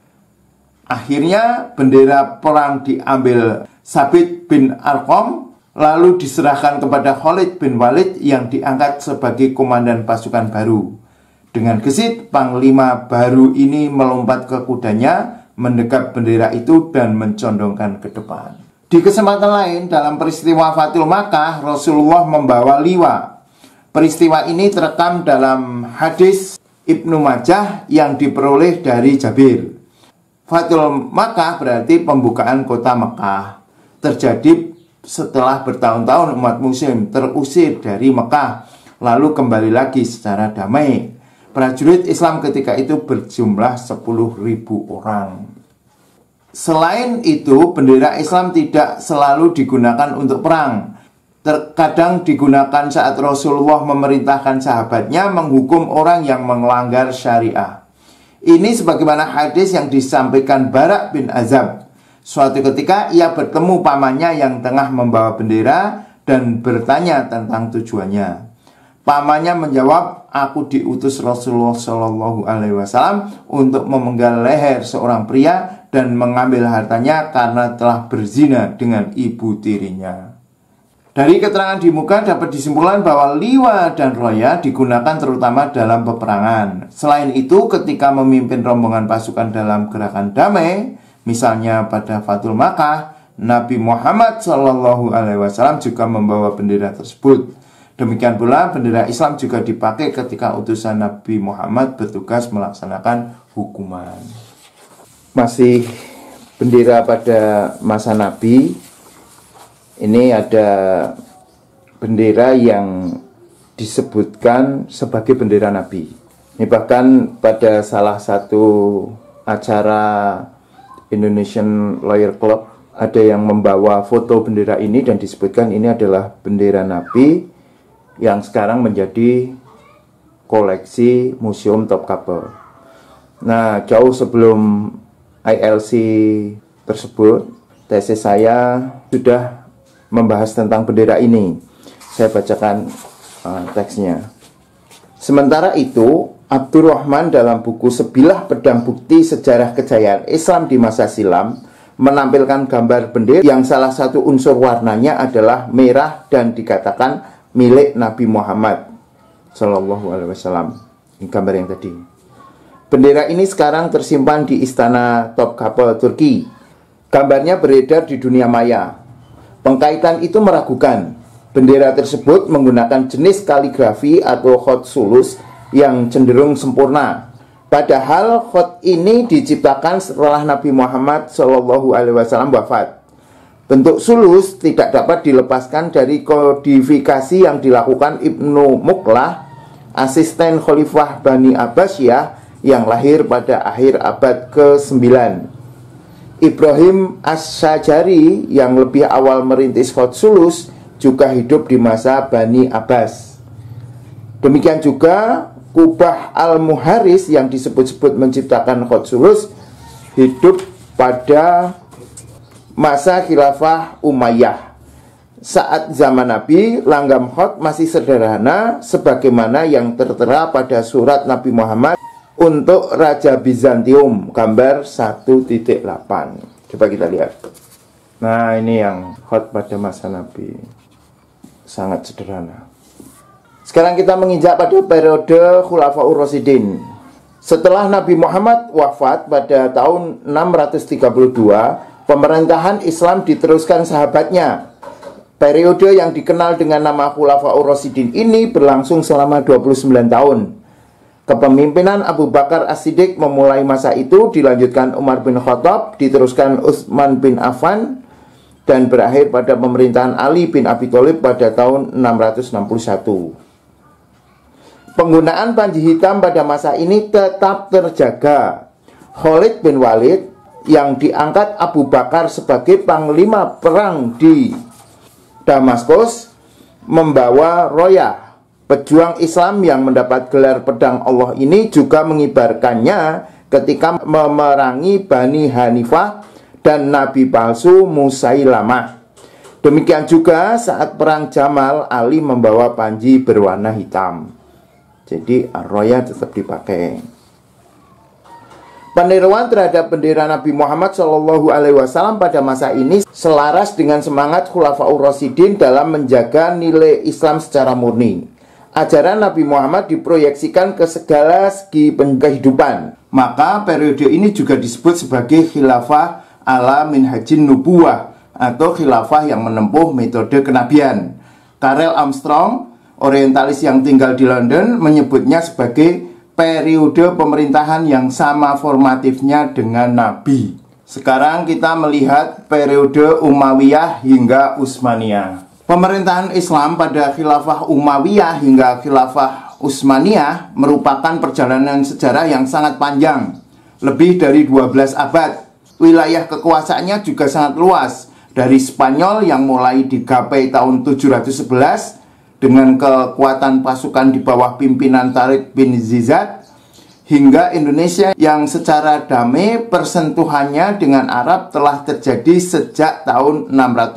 Speaker 1: Akhirnya bendera perang diambil Sabit bin Arqam, lalu diserahkan kepada Khalid bin Walid yang diangkat sebagai komandan pasukan baru. Dengan gesit, panglima baru ini melompat ke kudanya, mendekap bendera itu dan mencondongkan ke depan. Di kesempatan lain, dalam peristiwa Fathul Makkah, Rasulullah membawa liwa. Peristiwa ini terekam dalam hadis Ibnu Majah yang diperoleh dari Jabir. Fathul Makkah berarti pembukaan kota Mekah. Terjadi setelah bertahun-tahun umat muslim terusir dari Mekah, lalu kembali lagi secara damai. Prajurit Islam ketika itu berjumlah 10.000 orang. Selain itu, bendera Islam tidak selalu digunakan untuk perang. Terkadang digunakan saat Rasulullah memerintahkan sahabatnya menghukum orang yang melanggar syariah. Ini sebagaimana hadis yang disampaikan Barak bin Azab. Suatu ketika ia bertemu pamannya yang tengah membawa bendera dan bertanya tentang tujuannya. Pamannya menjawab, aku diutus Rasulullah Shallallahu Alaihi Wasallam untuk memenggal leher seorang pria dan mengambil hartanya karena telah berzina dengan ibu tirinya. Dari keterangan di muka dapat disimpulkan bahwa liwa dan roya digunakan terutama dalam peperangan. Selain itu, ketika memimpin rombongan pasukan dalam gerakan damai, misalnya pada Fathul Makkah, Nabi Muhammad Shallallahu Alaihi Wasallam juga membawa bendera tersebut. Demikian pula bendera Islam juga dipakai ketika utusan Nabi Muhammad bertugas melaksanakan hukuman. Masih bendera pada masa Nabi. Ini ada bendera yang disebutkan sebagai bendera Nabi. Ini bahkan pada salah satu acara Indonesian Lawyer Club ada yang membawa foto bendera ini dan disebutkan ini adalah bendera Nabi yang sekarang menjadi koleksi Museum Topkapi. Nah, jauh sebelum ILC tersebut, tesis saya sudah membahas tentang bendera ini. Saya bacakan teksnya. Sementara itu, Abdurrahman dalam buku Sebilah Pedang Bukti Sejarah Kejayaan Islam di Masa Silam menampilkan gambar bendera yang salah satu unsur warnanya adalah merah dan dikatakan milik Nabi Muhammad Sallallahu Alaihi Wasallam. Ini gambar yang tadi. Bendera ini sekarang tersimpan di Istana Topkapi, Turki. Gambarnya beredar di dunia maya. Pengkaitan itu meragukan. Bendera tersebut menggunakan jenis kaligrafi atau khot sulus yang cenderung sempurna. Padahal khot ini diciptakan setelah Nabi Muhammad Sallallahu Alaihi Wasallam wafat. Bentuk sulus tidak dapat dilepaskan dari kodifikasi yang dilakukan Ibnu Muqlah, asisten Khalifah Bani Abbasiyah yang lahir pada akhir abad ke-9. Ibrahim As-Syajari yang lebih awal merintis khot sulus juga hidup di masa Bani Abbas. Demikian juga Kubah Al-Muharis yang disebut-sebut menciptakan khot sulus hidup pada masa khilafah Umayyah. Saat zaman Nabi, langgam khot masih sederhana sebagaimana yang tertera pada surat Nabi Muhammad untuk Raja Bizantium, gambar 1.8. Coba kita lihat. Nah, ini yang khot pada masa Nabi. Sangat sederhana. Sekarang kita menginjak pada periode Khulafaur Rasyidin. Setelah Nabi Muhammad wafat pada tahun 632, pemerintahan Islam diteruskan sahabatnya. Periode yang dikenal dengan nama Khulafaur Rasyidin ini berlangsung selama 29 tahun. Kepemimpinan Abu Bakar As-Siddiq memulai masa itu, dilanjutkan Umar bin Khattab, diteruskan Utsman bin Affan, dan berakhir pada pemerintahan Ali bin Abi Thalib pada tahun 661. Penggunaan panji hitam pada masa ini tetap terjaga. Khalid bin Walid yang diangkat Abu Bakar sebagai panglima perang di Damaskus membawa royah Pejuang Islam yang mendapat gelar pedang Allah ini juga mengibarkannya ketika memerangi Bani Hanifah dan Nabi palsu Musailamah. Demikian juga saat perang Jamal, Ali membawa panji berwarna hitam. Jadi ar-raya tetap dipakai. Peniruan terhadap bendera Nabi Muhammad SAW pada masa ini selaras dengan semangat Khulafaur Rasyidin dalam menjaga nilai Islam secara murni. Ajaran Nabi Muhammad diproyeksikan ke segala segi kehidupan. Maka periode ini juga disebut sebagai khilafah ala minhajin nubuwah atau khilafah yang menempuh metode kenabian. Karel Armstrong, orientalis yang tinggal di London, menyebutnya sebagai periode pemerintahan yang sama formatifnya dengan Nabi. Sekarang kita melihat periode Umayyah hingga Utsmaniyah. Pemerintahan Islam pada khilafah Umayyah hingga khilafah Utsmaniyah merupakan perjalanan sejarah yang sangat panjang, lebih dari 12 abad. Wilayah kekuasaannya juga sangat luas, dari Spanyol yang mulai digapai tahun 711 dengan kekuatan pasukan di bawah pimpinan Tariq bin Ziyad, hingga Indonesia yang secara damai persentuhannya dengan Arab telah terjadi sejak tahun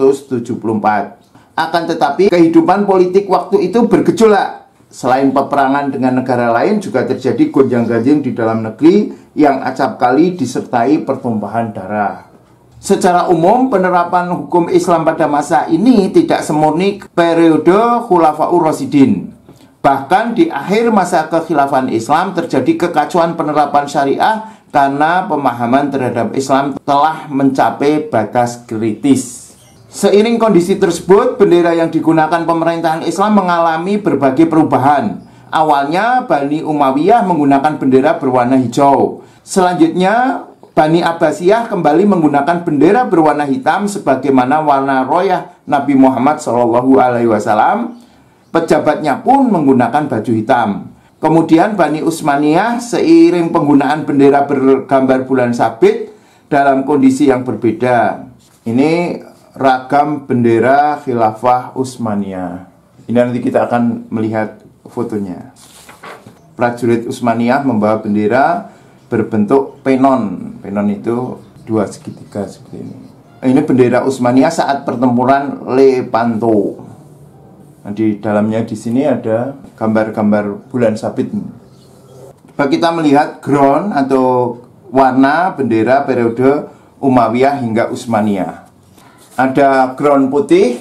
Speaker 1: 674. Akan tetapi kehidupan politik waktu itu bergejolak. Selain peperangan dengan negara lain, juga terjadi gonjang-ganjing di dalam negeri yang acap kali disertai pertumpahan darah. Secara umum, penerapan hukum Islam pada masa ini tidak semurni periode Khulafaur Rasyidin. Bahkan di akhir masa kekhilafan Islam terjadi kekacauan penerapan syariah karena pemahaman terhadap Islam telah mencapai batas kritis. Seiring kondisi tersebut, bendera yang digunakan pemerintahan Islam mengalami berbagai perubahan. Awalnya, Bani Umayyah menggunakan bendera berwarna hijau. Selanjutnya, Bani Abbasiyah kembali menggunakan bendera berwarna hitam sebagaimana warna royah Nabi Muhammad SAW. Pejabatnya pun menggunakan baju hitam. Kemudian Bani Utsmaniyah seiring penggunaan bendera bergambar bulan sabit dalam kondisi yang berbeda. Ini ragam bendera khilafah Utsmaniyah. Ini nanti kita akan melihat fotonya. Prajurit Utsmaniyah membawa bendera berbentuk penon. Penon itu dua segitiga seperti ini. Ini bendera Utsmaniyah saat pertempuran Lepanto. Nah, di dalamnya di sini ada gambar-gambar bulan sabit. Coba kita melihat ground atau warna bendera periode Umayyah hingga Utsmaniyah. Ada ground putih.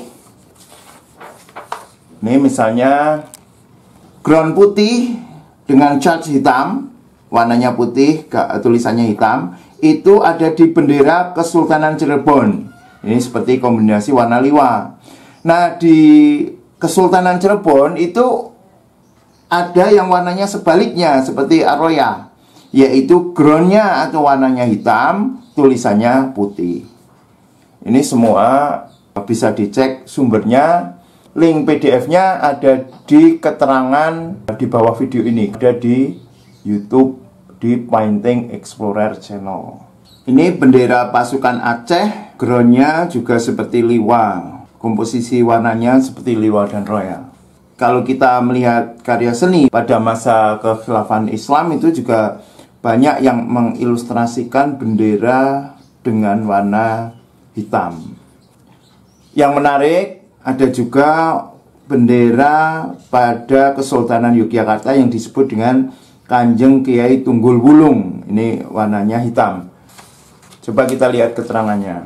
Speaker 1: Ini misalnya ground putih dengan charge hitam, warnanya putih, tulisannya hitam. Itu ada di bendera Kesultanan Cirebon. Ini seperti kombinasi warna liwa. Nah, di Kesultanan Cirebon itu ada yang warnanya sebaliknya seperti ar-raya, yaitu groundnya atau warnanya hitam, tulisannya putih. Ini semua bisa dicek sumbernya. Link PDF-nya ada di keterangan di bawah video ini. Ada di YouTube di Painting Explorer Channel. Ini bendera pasukan Aceh. Groundnya juga seperti liwa. Komposisi warnanya seperti liwa dan royal. Kalau kita melihat karya seni pada masa kekhilafan Islam itu juga banyak yang mengilustrasikan bendera dengan warna hitam. Yang menarik, ada juga bendera pada Kesultanan Yogyakarta yang disebut dengan Kanjeng Kiai Tunggul Wulung. Ini warnanya hitam. Coba kita lihat keterangannya.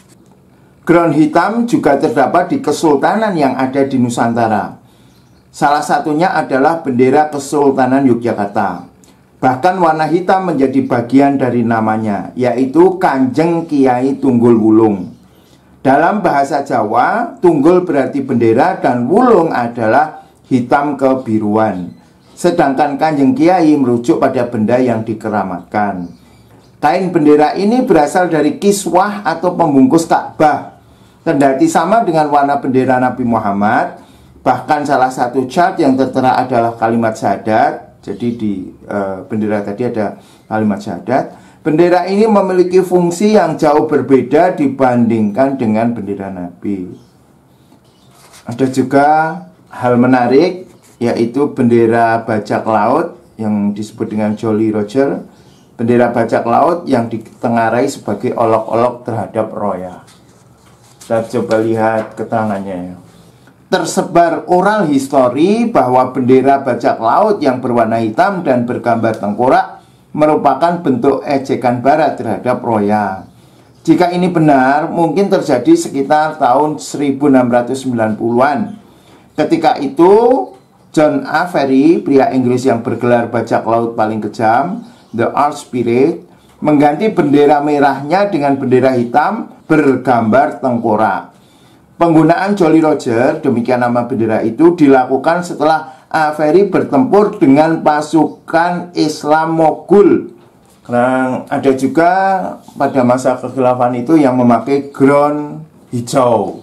Speaker 1: Ground hitam juga terdapat di kesultanan yang ada di Nusantara. Salah satunya adalah bendera Kesultanan Yogyakarta. Bahkan warna hitam menjadi bagian dari namanya, yaitu Kanjeng Kiai Tunggul Wulung. Dalam bahasa Jawa, tunggul berarti bendera dan wulung adalah hitam kebiruan. Sedangkan Kanjeng Kiai merujuk pada benda yang dikeramatkan. Kain bendera ini berasal dari kiswah atau pembungkus Ka'bah. Kendati sama dengan warna bendera Nabi Muhammad, bahkan salah satu chart yang tertera adalah kalimat syahadat. Jadi di bendera tadi ada kalimat syahadat. Bendera ini memiliki fungsi yang jauh berbeda dibandingkan dengan bendera Nabi. Ada juga hal menarik yaitu bendera bajak laut yang disebut dengan Jolly Roger, bendera bajak laut yang ditengarai sebagai olok-olok terhadap Roya. Kita coba lihat keterangannya. Tersebar oral history bahwa bendera bajak laut yang berwarna hitam dan bergambar tengkorak merupakan bentuk ejekan Barat terhadap Roya. Jika ini benar, mungkin terjadi sekitar tahun 1690-an. Ketika itu, John Avery, pria Inggris yang bergelar bajak laut paling kejam, The Arch Spirit, mengganti bendera merahnya dengan bendera hitam bergambar tengkorak. Penggunaan Jolly Roger, demikian nama bendera itu, dilakukan setelah Avery bertempur dengan pasukan Islam Mogul. Karena ada juga pada masa kekhilafan itu yang memakai ground hijau.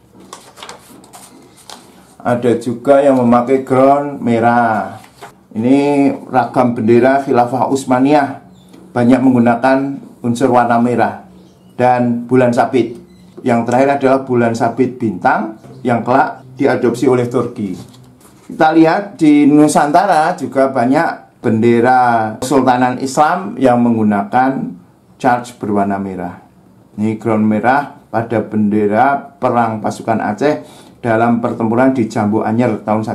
Speaker 1: Ada juga yang memakai ground merah. Ini ragam bendera Khilafah Utsmaniyah, banyak menggunakan unsur warna merah dan bulan sabit. Yang terakhir adalah bulan sabit bintang yang kelak diadopsi oleh Turki. Kita lihat di Nusantara juga banyak bendera Kesultanan Islam yang menggunakan charge berwarna merah. Ini ground merah pada bendera perang pasukan Aceh dalam pertempuran di Jambu Anyer tahun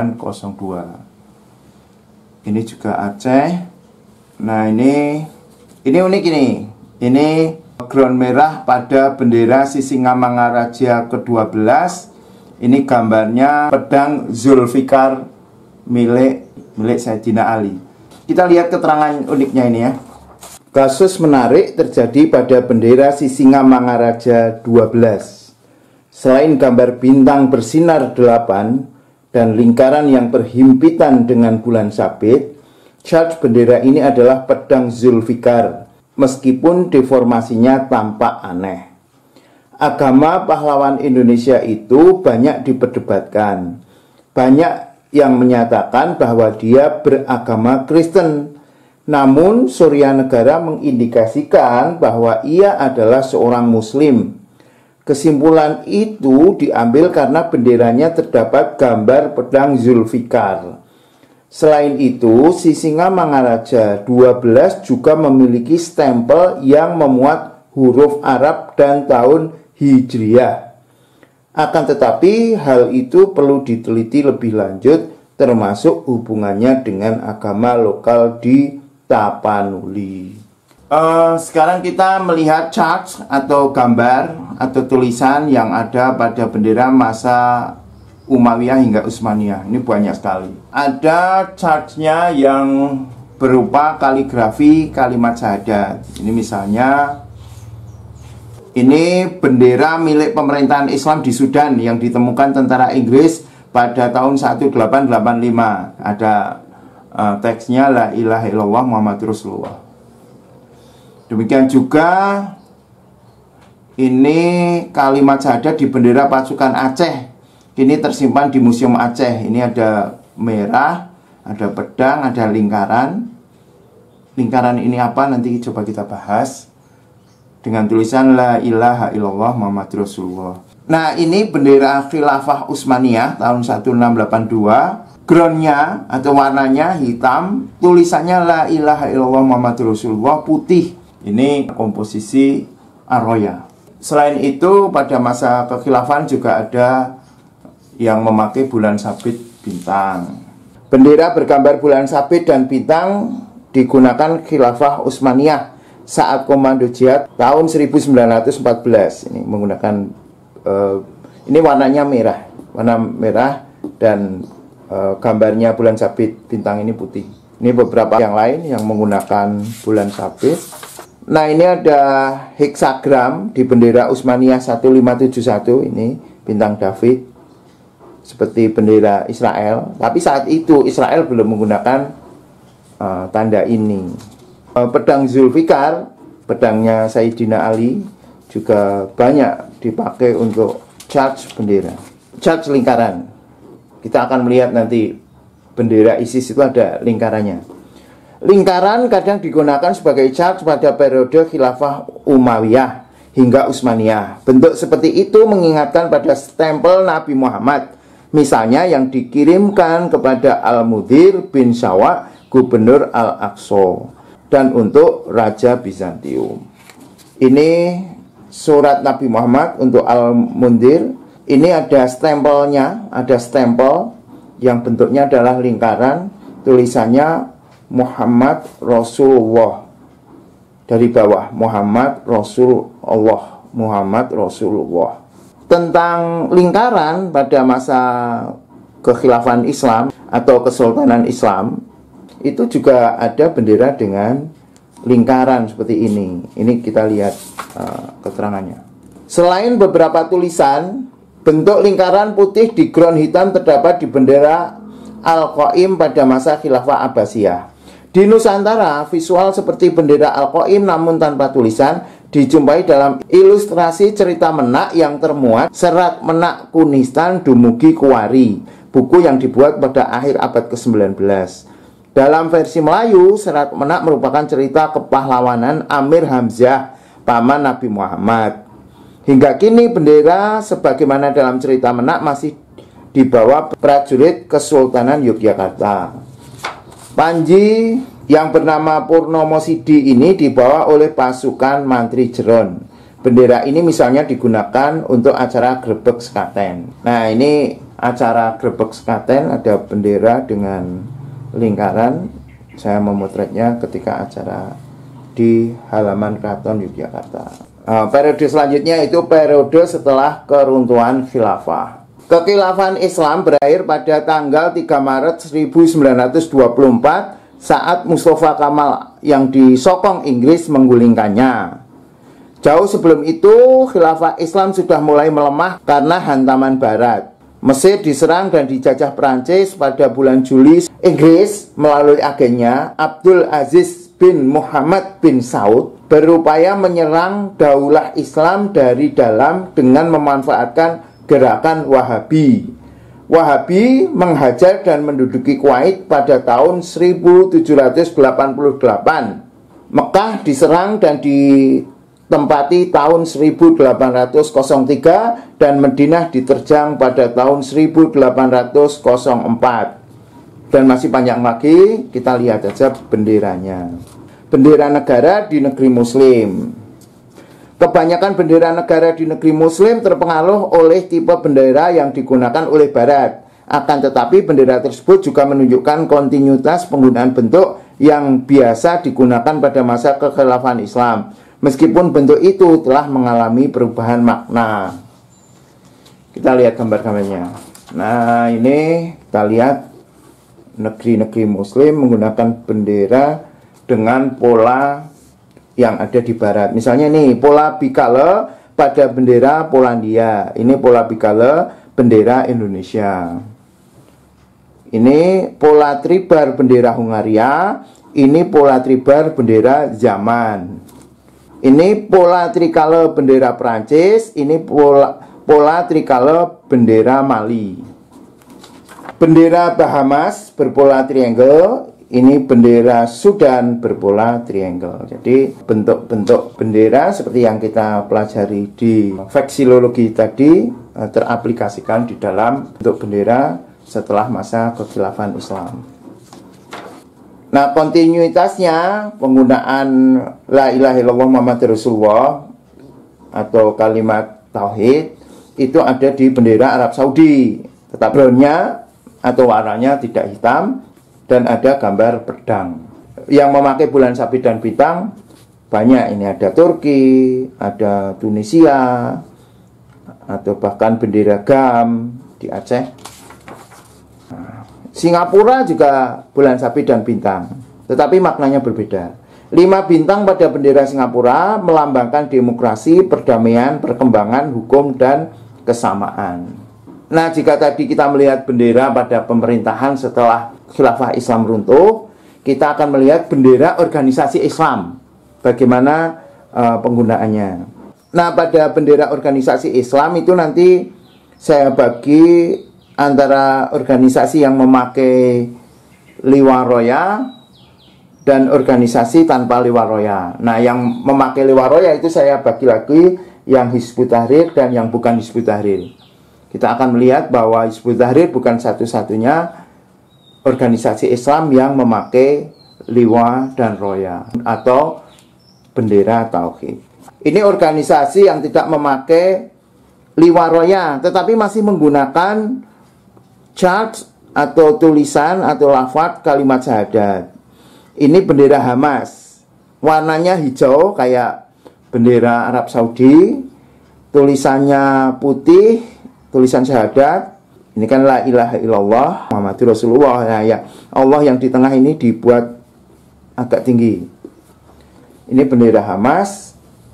Speaker 1: 1902. Ini juga Aceh. Nah, ini unik ini. Ini ground merah pada bendera Sisingamangaraja ke-12. Ini gambarnya pedang Zulfikar milik Sayyidina Ali. Kita lihat keterangan uniknya ini ya. Kasus menarik terjadi pada bendera Sisingamangaraja 12. Selain gambar bintang bersinar 8 dan lingkaran yang berhimpitan dengan bulan sabit, charge bendera ini adalah pedang Zulfikar, meskipun deformasinya tampak aneh. Agama pahlawan Indonesia itu banyak diperdebatkan. Banyak yang menyatakan bahwa dia beragama Kristen. Namun Surya Negara mengindikasikan bahwa ia adalah seorang Muslim. Kesimpulan itu diambil karena benderanya terdapat gambar pedang Zulfikar. Selain itu, Sisingamangaraja 12 juga memiliki stempel yang memuat huruf Arab dan tahun Hijriah. Akan tetapi hal itu perlu diteliti lebih lanjut, termasuk hubungannya dengan agama lokal di Tapanuli. Sekarang kita melihat chart atau gambar atau tulisan yang ada pada bendera masa Umayyah hingga Utsmaniyah. Ini banyak sekali. Ada chartnya yang berupa kaligrafi kalimat syahadat. Ini misalnya, ini bendera milik pemerintahan Islam di Sudan yang ditemukan tentara Inggris pada tahun 1885. Ada teksnya la ilaha illallah Muhammadur Rasulullah. Demikian juga ini kalimat syahadat di bendera pasukan Aceh. Ini tersimpan di Museum Aceh. Ini ada merah, ada pedang, ada lingkaran. Lingkaran ini apa? Nanti coba kita bahas. Dengan tulisan la ilaha illallah Muhammadur Rasulullah. Nah, ini bendera Khilafah Utsmaniyah tahun 1682. Groundnya atau warnanya hitam, tulisannya la ilaha illallah Muhammadur Rasulullah putih. Ini komposisi Ar-Roya. Selain itu, pada masa kekhilafan juga ada yang memakai bulan sabit bintang. Bendera bergambar bulan sabit dan bintang digunakan Khilafah Utsmaniyah saat komando jihad tahun 1914. Ini menggunakan ini warnanya merah, warna merah, dan gambarnya bulan sabit bintang ini putih. Ini beberapa yang lain yang menggunakan bulan sabit. Nah, ini ada heksagram di bendera Utsmaniyah 1571. Ini bintang David seperti bendera Israel, tapi saat itu Israel belum menggunakan tanda ini. Pedang Zulfikar, pedangnya Sayyidina Ali, juga banyak dipakai untuk charge bendera, charge lingkaran. Kita akan melihat nanti bendera ISIS itu ada lingkarannya. Lingkaran kadang digunakan sebagai charge pada periode Khilafah Umayyah hingga Utsmaniyah. Bentuk seperti itu mengingatkan pada stempel Nabi Muhammad. Misalnya yang dikirimkan kepada Al-Mudhir bin Syawa, gubernur Al-Aqsa, dan untuk Raja Bizantium. Ini surat Nabi Muhammad untuk Al-Mundhir. Ini ada stempelnya, ada stempel yang bentuknya adalah lingkaran, tulisannya Muhammad Rasulullah. Dari bawah Muhammad Rasulullah, Muhammad Rasulullah. Tentang lingkaran pada masa kekhilafan Islam atau kesultanan Islam, itu juga ada bendera dengan lingkaran seperti ini. Ini kita lihat keterangannya. Selain beberapa tulisan, bentuk lingkaran putih di ground hitam terdapat di bendera Al-Qaim pada masa khilafah Abbasiyah. Di Nusantara, visual seperti bendera Al-Qaim namun tanpa tulisan dijumpai dalam ilustrasi cerita Menak yang termuat Serat Menak Kunistan Dumugi Kuwari, buku yang dibuat pada akhir abad ke-19. Dalam versi Melayu, Serat Menak merupakan cerita kepahlawanan Amir Hamzah, paman Nabi Muhammad. Hingga kini bendera sebagaimana dalam cerita Menak masih dibawa prajurit Kesultanan Yogyakarta. Panji yang bernama Purnomo Sidi ini dibawa oleh pasukan Mantri Jeron. Bendera ini misalnya digunakan untuk acara grebek sekaten. Nah, ini acara grebek sekaten, ada bendera dengan lingkaran. Saya memotretnya ketika acara di halaman Keraton Yogyakarta. Periode selanjutnya itu periode setelah keruntuhan khilafah. Kekhilafan Islam berakhir pada tanggal 3 Maret 1924 saat Mustafa Kamal yang disokong Inggris menggulingkannya. Jauh sebelum itu, khilafah Islam sudah mulai melemah karena hantaman Barat. Mesir diserang dan dijajah Prancis pada bulan Juli. Inggris melalui agennya Abdul Aziz bin Muhammad bin Saud berupaya menyerang daulah Islam dari dalam dengan memanfaatkan gerakan Wahabi. Wahabi menghajar dan menduduki Kuwait pada tahun 1788. Mekah diserang dan ditempati tahun 1803 dan Madinah diterjang pada tahun 1804. Dan masih panjang lagi, kita lihat saja benderanya. Bendera negara di negeri Muslim. Kebanyakan bendera negara di negeri Muslim terpengaruh oleh tipe bendera yang digunakan oleh Barat. Akan tetapi bendera tersebut juga menunjukkan kontinuitas penggunaan bentuk yang biasa digunakan pada masa kekhilafan Islam. Meskipun bentuk itu telah mengalami perubahan makna. Kita lihat gambar-gambarnya. Nah, ini kita lihat negeri-negeri Muslim menggunakan bendera dengan pola yang ada di barat. Misalnya ini pola bikale pada bendera Polandia. Ini pola bikale bendera Indonesia. Ini pola tribar bendera Hungaria. Ini pola tribar bendera Zaman. Ini pola trikale bendera Prancis. Ini pola trikale bendera Mali. Bendera Bahamas berpola triangle. Ini bendera Sudan berpola triangle. Jadi bentuk-bentuk bendera seperti yang kita pelajari di veksilologi tadi teraplikasikan di dalam bentuk bendera setelah masa kekhilafan Islam. Nah, kontinuitasnya penggunaan La ilaha illallah Muhammadur Rasulullah atau kalimat tauhid itu ada di bendera Arab Saudi. Tetapi backgroundnya atau warnanya tidak hitam dan ada gambar pedang. Yang memakai bulan sabit dan bintang banyak. Ini ada Turki, ada Tunisia, atau bahkan bendera GAM di Aceh. Singapura juga bulan sabit dan bintang, tetapi maknanya berbeda. 5 bintang pada bendera Singapura melambangkan demokrasi, perdamaian, perkembangan, hukum, dan kesamaan. Nah, jika tadi kita melihat bendera pada pemerintahan setelah khilafah Islam runtuh, kita akan melihat bendera organisasi Islam. Bagaimana penggunaannya. Nah, pada bendera organisasi Islam itu nanti saya bagi antara organisasi yang memakai liwaroya dan organisasi tanpa liwaroya. Nah, yang memakai liwaroya itu saya bagi lagi yang Hizbut Tahrir dan yang bukan Hizbut Tahrir. kita akan melihat bahwa Hizbut Tahrir bukan satu-satunya organisasi Islam yang memakai liwa dan roya atau bendera tauhid. Ini organisasi yang tidak memakai liwa roya, tetapi masih menggunakan chart atau tulisan atau lafaz kalimat syahadat. Ini bendera Hamas, warnanya hijau kayak bendera Arab Saudi, tulisannya putih, tulisan syahadat. Ini kan la ilaha illallah Muhammadur Rasulullah. Nah, ya, Allah yang di tengah ini dibuat agak tinggi. Ini bendera Hamas.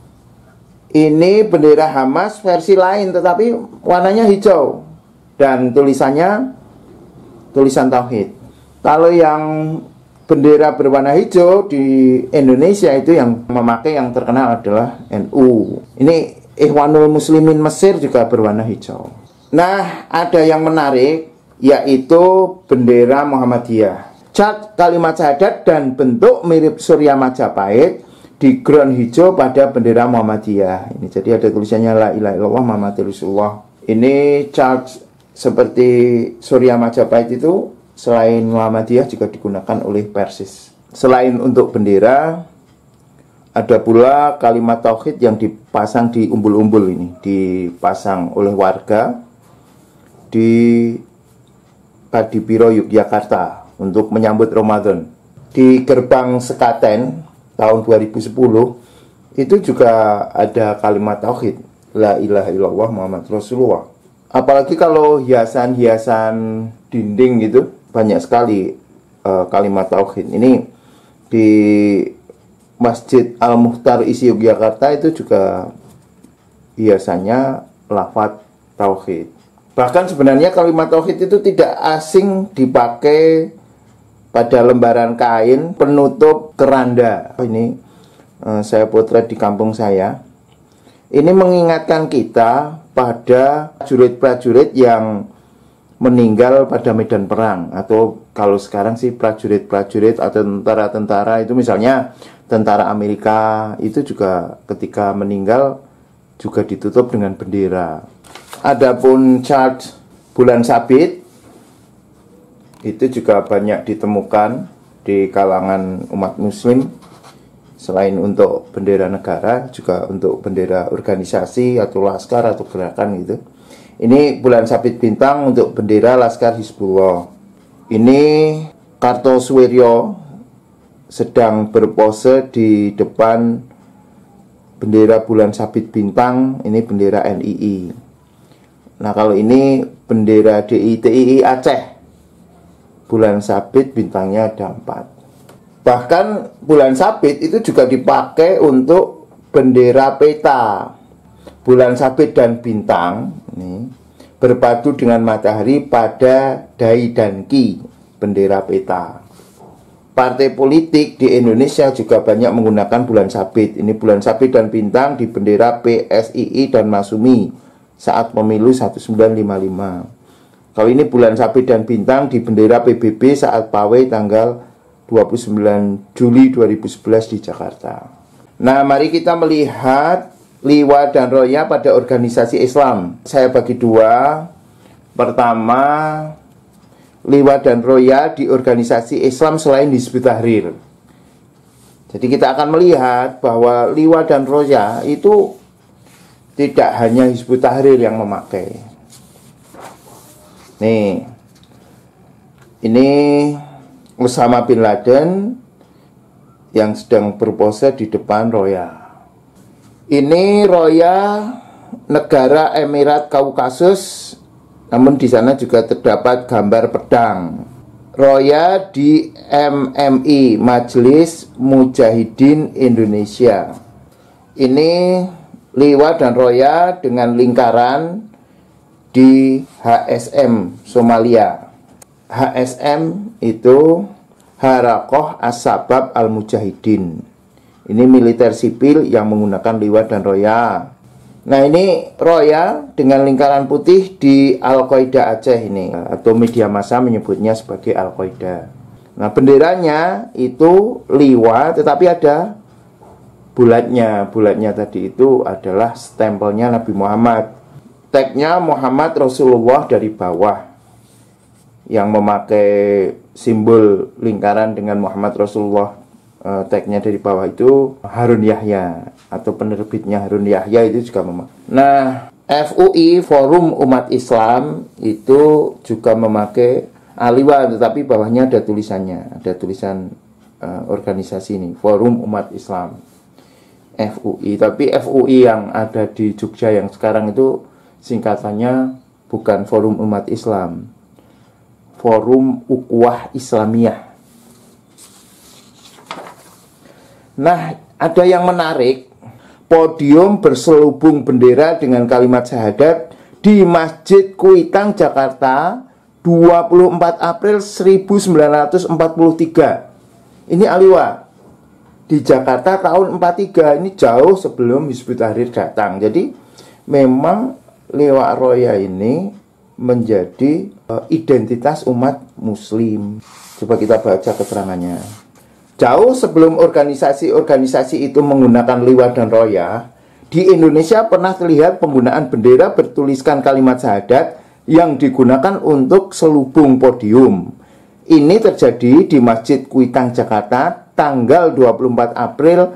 Speaker 1: Ini bendera Hamas versi lain, tetapi warnanya hijau dan tulisannya tulisan tauhid. Kalau yang bendera berwarna hijau di Indonesia itu yang memakai yang terkenal adalah NU. Ini Ikhwanul Muslimin Mesir juga berwarna hijau. Nah, ada yang menarik, yaitu bendera Muhammadiyah. Cat kalimat syahadat dan bentuk mirip Surya Majapahit di ground hijau pada bendera Muhammadiyah. Ini jadi ada tulisannya la ilaha illallah Muhammadur Rasulullah. Ini cat seperti Surya Majapahit itu selain Muhammadiyah juga digunakan oleh Persis. Selain untuk bendera, ada pula kalimat tauhid yang dipasang di umbul-umbul ini, dipasang oleh warga di Kadipiro Yogyakarta untuk menyambut Ramadan. Di gerbang Sekaten tahun 2010 itu juga ada kalimat tauhid la ilaha illallah Muhammad Rasulullah. Apalagi kalau hiasan-hiasan dinding gitu banyak sekali kalimat tauhid. Ini di Masjid Al-Mukhtar isi Yogyakarta itu juga hiasannya lafaz tauhid. Bahkan sebenarnya kalimat tauhid itu tidak asing dipakai pada lembaran kain penutup keranda. Ini saya potret di kampung saya. Ini mengingatkan kita pada prajurit-prajurit yang meninggal pada medan perang, atau kalau sekarang sih prajurit-prajurit atau tentara-tentara itu, misalnya tentara Amerika itu juga ketika meninggal juga ditutup dengan bendera. Adapun chart bulan sabit itu juga banyak ditemukan di kalangan umat muslim. Selain untuk bendera negara, juga untuk bendera organisasi atau laskar atau gerakan gitu. Ini bulan sabit bintang untuk bendera Laskar Hizbullah. Ini Kartosuwiryo sedang berpose di depan bendera bulan sabit bintang. Ini bendera NII. Nah, kalau ini bendera DITII Aceh, bulan sabit bintangnya ada 4. Bahkan bulan sabit itu juga dipakai untuk bendera peta. Bulan sabit dan bintang ini berpadu dengan matahari pada dai dan ki, bendera peta. Partai politik di Indonesia juga banyak menggunakan bulan sabit. Ini bulan sabit dan bintang di bendera PSII dan Masumi saat pemilu 1955. Kalau ini bulan sabit dan bintang di bendera PBB saat pawai tanggal 29 Juli 2011 di Jakarta. Nah, mari kita melihat liwa dan roya pada organisasi Islam. Saya bagi dua. Pertama, liwa dan roya di organisasi Islam selain Hizbut Tahrir. Jadi kita akan melihat bahwa liwa dan roya itu tidak hanya Hizbut Tahrir yang memakai. Nih, ini Osama bin Laden yang sedang berpose di depan roya. Ini roya negara Emirat Kaukasus, namun di sana juga terdapat gambar pedang. Roya di MMI, Majelis Mujahidin Indonesia. Ini liwa dan roya dengan lingkaran di HSM Somalia. HSM itu Harakoh As-Sabab Al-Mujahidin. Ini militer sipil yang menggunakan liwa dan roya. Nah, ini roya dengan lingkaran putih di Al-Qaeda Aceh ini, atau media massa menyebutnya sebagai Al-Qaeda. Nah, benderanya itu liwa tetapi ada bulatnya. Bulatnya tadi itu adalah stempelnya Nabi Muhammad. tagnya Muhammad Rasulullah dari bawah, yang memakai simbol lingkaran dengan Muhammad Rasulullah, tagnya dari bawah itu Harun Yahya, atau penerbitnya Harun Yahya itu juga memakai. Nah, FUI Forum Umat Islam itu juga memakai Aliwa, tetapi bawahnya ada tulisannya, ada tulisan organisasi ini, Forum Umat Islam FUI. Tapi FUI yang ada di Jogja yang sekarang itu singkatannya bukan Forum Umat Islam, Forum Ukhuwah Islamiyah. Nah, ada yang menarik, podium berselubung bendera dengan kalimat syahadat di Masjid Kuitang, Jakarta, 24 April 1943. Ini Aliwa di Jakarta tahun 43. Ini jauh sebelum Hizbut Tahrir datang. Jadi memang Liwa Roya ini menjadi identitas umat muslim. Coba kita baca keterangannya. Jauh sebelum organisasi-organisasi itu menggunakan liwa dan roya, di Indonesia pernah terlihat penggunaan bendera bertuliskan kalimat syahadat yang digunakan untuk selubung podium. Ini terjadi di Masjid Kuitang, Jakarta, tanggal 24 April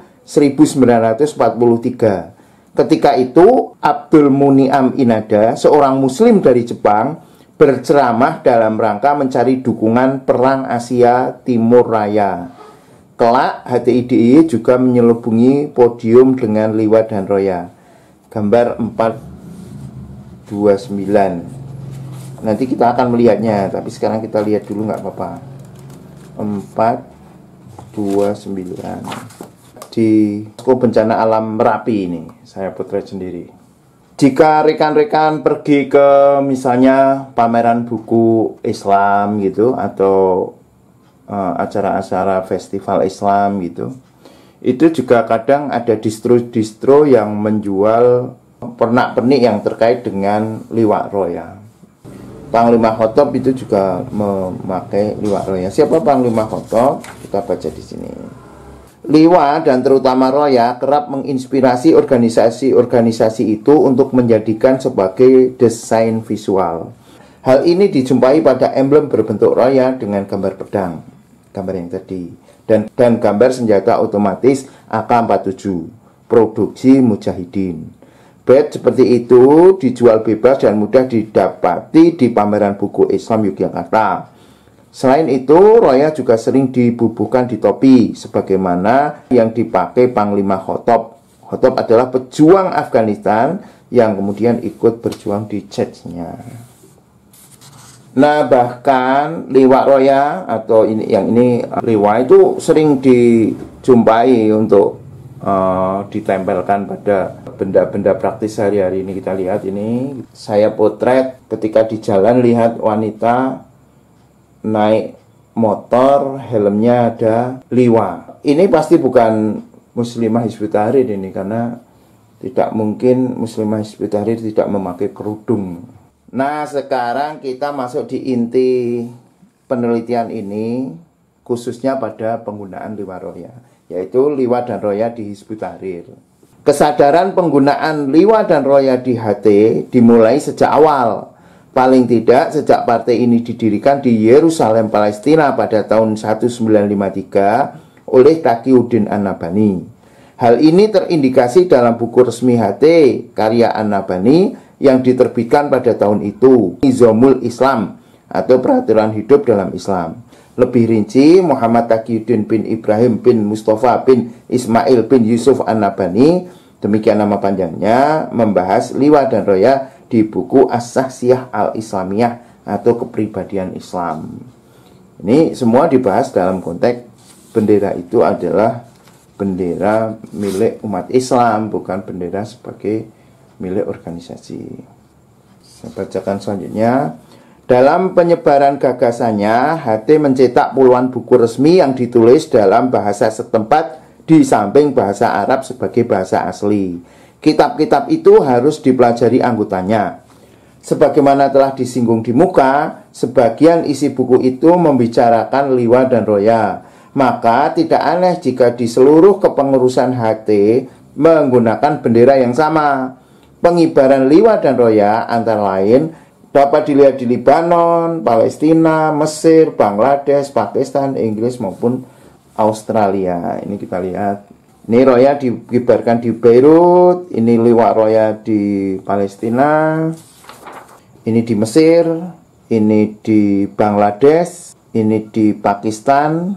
Speaker 1: 1943. Ketika itu, Abdul Muniam Inada, seorang muslim dari Jepang, berceramah dalam rangka mencari dukungan Perang Asia Timur Raya. Kelak, HTIDI juga menyelubungi podium dengan liwa dan roya. Gambar 429. Nanti kita akan melihatnya, tapi sekarang kita lihat dulu nggak apa-apa. 429. Di posko bencana alam Merapi ini, saya potret sendiri. Jika rekan-rekan pergi ke misalnya pameran buku Islam gitu, atau acara-acara festival Islam gitu, itu juga kadang ada distro-distro yang menjual pernak-pernik yang terkait dengan liwak roya. Panglima Khotob itu juga memakai liwak roya. Siapa Panglima Khotob? Kita baca di sini. Liwa dan terutama roya kerap menginspirasi organisasi-organisasi itu untuk menjadikan sebagai desain visual. Hal ini dijumpai pada emblem berbentuk roya dengan gambar pedang, gambar yang tadi, dan gambar senjata otomatis AK-47 produksi Mujahidin. Badge seperti itu dijual bebas dan mudah didapati di pameran buku Islam Yogyakarta. Selain itu, roya juga sering dibubuhkan di topi, sebagaimana yang dipakai Panglima Khotob. Khotob adalah pejuang Afghanistan yang kemudian ikut berjuang di Chechnya. Nah, bahkan liwak roya atau ini liwa itu sering dijumpai untuk ditempelkan pada benda-benda praktis sehari-hari. Ini kita lihat, ini saya potret ketika di jalan, lihat wanita naik motor, helmnya ada liwa. Ini pasti bukan Muslimah Hizbut Tahrir ini, karena tidak mungkin Muslimah Hizbut Tahrir tidak memakai kerudung. Nah, sekarang kita masuk di inti penelitian ini, khususnya pada penggunaan liwa roya, yaitu liwa dan roya di Hizbut Tahrir. Kesadaran penggunaan liwa dan roya di HT dimulai sejak awal, paling tidak sejak partai ini didirikan di Yerusalem, Palestina pada tahun 1953 oleh Taqiyuddin An-Nabhani. Hal ini terindikasi dalam buku resmi HT karya An-Nabhani yang diterbitkan pada tahun itu, Nizamul Islam atau Peraturan Hidup dalam Islam. Lebih rinci, Muhammad Taqiyuddin bin Ibrahim bin Mustafa bin Ismail bin Yusuf An-Nabhani, demikian nama panjangnya, membahas liwa dan roya di buku As-Sahsiyah Al-Islamiyah atau Kepribadian Islam. Ini semua dibahas dalam konteks bendera itu adalah bendera milik umat Islam, bukan bendera sebagai milik organisasi. Saya bacakan selanjutnya. Dalam penyebaran gagasannya, HT mencetak puluhan buku resmi yang ditulis dalam bahasa setempat di samping bahasa Arab sebagai bahasa asli. Kitab-kitab itu harus dipelajari anggotanya. Sebagaimana telah disinggung di muka, sebagian isi buku itu membicarakan liwa dan roya. Maka tidak aneh jika di seluruh kepengurusan HT menggunakan bendera yang sama. pengibaran liwa dan roya antara lain dapat dilihat di Lebanon, Palestina, Mesir, Bangladesh, Pakistan, Inggris maupun Australia. Ini kita lihat. Ini roya dikibarkan di Beirut, ini liwa roya di Palestina, ini di Mesir, ini di Bangladesh, ini di Pakistan,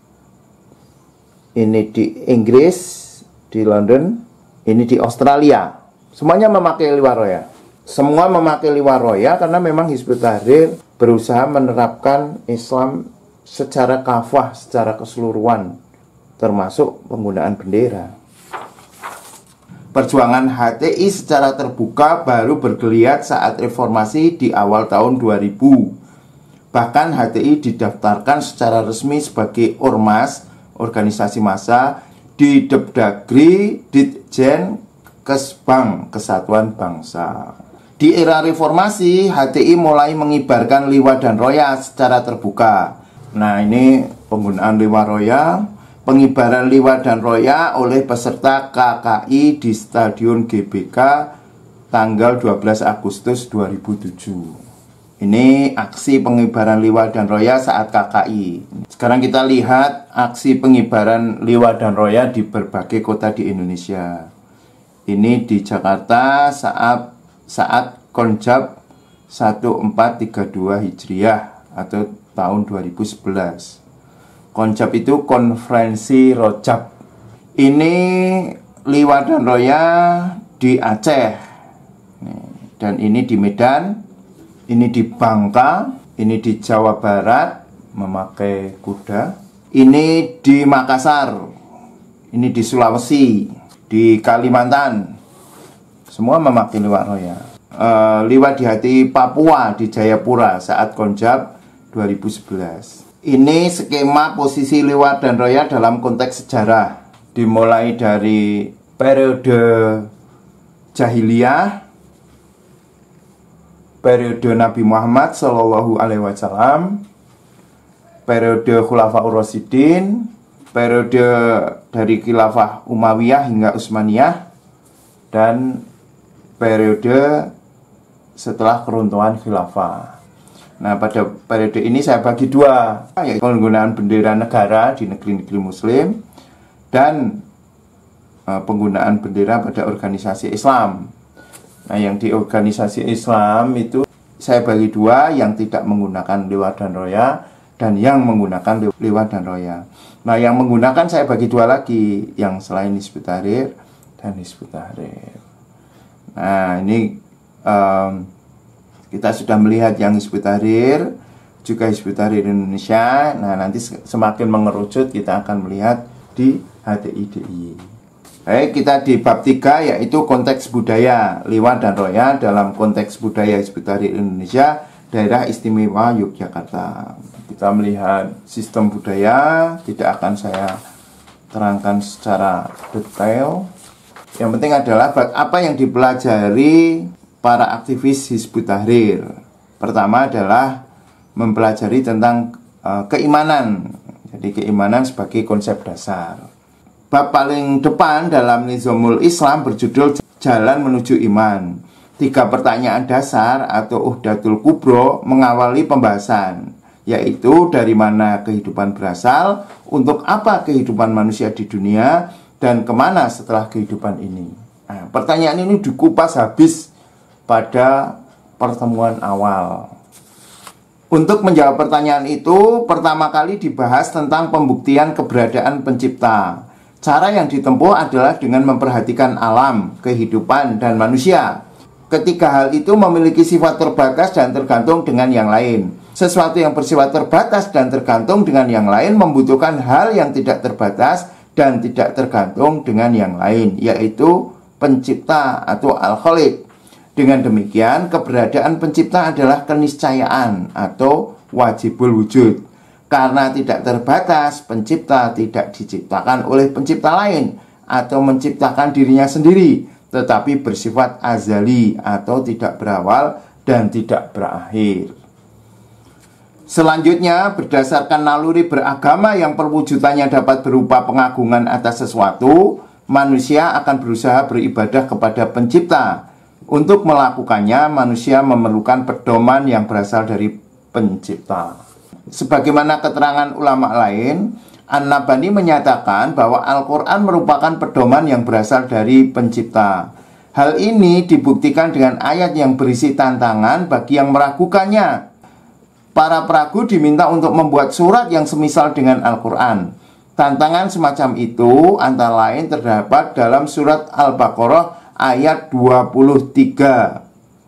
Speaker 1: ini di Inggris, di London, ini di Australia. Semuanya memakai liwa roya. Semua memakai liwa roya karena memang Hizbut Tahrir berusaha menerapkan Islam secara kafah, secara keseluruhan, termasuk penggunaan bendera. Perjuangan HTI secara terbuka baru bergeliat saat reformasi di awal tahun 2000. Bahkan HTI didaftarkan secara resmi sebagai ormas, organisasi massa, di Depdagri Ditjen Kesbang, Kesatuan Bangsa. Di era reformasi, HTI mulai mengibarkan liwa dan roya secara terbuka. Nah, ini penggunaan liwa roya. Pengibaran liwa dan roya oleh peserta KKI di Stadion GBK tanggal 12 Agustus 2007. Ini aksi pengibaran liwa dan roya saat KKI. Sekarang kita lihat aksi pengibaran liwa dan roya di berbagai kota di Indonesia. Ini di Jakarta saat Konjab 1432 Hijriah atau tahun 2011. Konjab itu konferensi Rojab. Ini liwa dan roya di Aceh. Dan ini di Medan, ini di Bangka, ini di Jawa Barat memakai kuda. Ini di Makassar, ini di Sulawesi, di Kalimantan. Semua memakai liwa roya. Liwa di hati Papua di Jayapura saat Konjab 2011. Ini skema posisi liwa dan roya dalam konteks sejarah, dimulai dari periode Jahiliyah, periode Nabi Muhammad Shallallahu Alaihi Wasallam, periode Khulafaur Rasyidin, periode dari Khilafah Umayyah hingga Utsmaniyah, dan periode setelah keruntuhan khilafah. Nah, pada periode ini saya bagi dua, yaitu penggunaan bendera negara di negeri-negeri muslim dan penggunaan bendera pada organisasi Islam. Nah, yang di organisasi Islam itu saya bagi dua, yang tidak menggunakan liwa dan roya dan yang menggunakan liwa dan roya. Nah, yang menggunakan saya bagi dua lagi, yang selain Hizbut Tahrir dan Hizbut Tahrir. Nah, ini kita sudah melihat yang Hizbut Tahrir, juga Hizbut Tahrir Indonesia. Nah, nanti semakin mengerucut kita akan melihat di HTI-DIY. Baik, kita di bab 3, yaitu konteks budaya, liwa dan roya dalam konteks budaya Hizbut Tahrir Indonesia, Daerah Istimewa Yogyakarta. Kita melihat sistem budaya, tidak akan saya terangkan secara detail. Yang penting adalah apa yang dipelajari para aktivis Hizbut Tahrir. Pertama adalah mempelajari tentang keimanan. Jadi keimanan sebagai konsep dasar. Bab paling depan dalam Nizamul Islam berjudul Jalan Menuju Iman. 3 pertanyaan dasar atau Uhdatul Kubro mengawali pembahasan, yaitu dari mana kehidupan berasal, untuk apa kehidupan manusia di dunia, dan kemana setelah kehidupan ini. Nah, pertanyaan ini dikupas habis pada pertemuan awal. Untuk menjawab pertanyaan itu, pertama kali dibahas tentang pembuktian keberadaan pencipta. Cara yang ditempuh adalah dengan memperhatikan alam, kehidupan, dan manusia. Ketiga hal itu memiliki sifat terbatas dan tergantung dengan yang lain. Sesuatu yang bersifat terbatas dan tergantung dengan yang lain membutuhkan hal yang tidak terbatas dan tidak tergantung dengan yang lain, yaitu pencipta atau Al-Khaliq. Dengan demikian, keberadaan pencipta adalah keniscayaan atau wajibul wujud. Karena tidak terbatas, pencipta tidak diciptakan oleh pencipta lain atau menciptakan dirinya sendiri, tetapi bersifat azali atau tidak berawal dan tidak berakhir. Selanjutnya, berdasarkan naluri beragama yang perwujudannya dapat berupa pengagungan atas sesuatu, manusia akan berusaha beribadah kepada pencipta. Untuk melakukannya, manusia memerlukan pedoman yang berasal dari pencipta. Sebagaimana keterangan ulama lain, An-Nabhani menyatakan bahwa Al-Quran merupakan pedoman yang berasal dari pencipta. Hal ini dibuktikan dengan ayat yang berisi tantangan bagi yang meragukannya. Para peragu diminta untuk membuat surat yang semisal dengan Al-Quran. Tantangan semacam itu antara lain terdapat dalam surat Al-Baqarah ayat 23.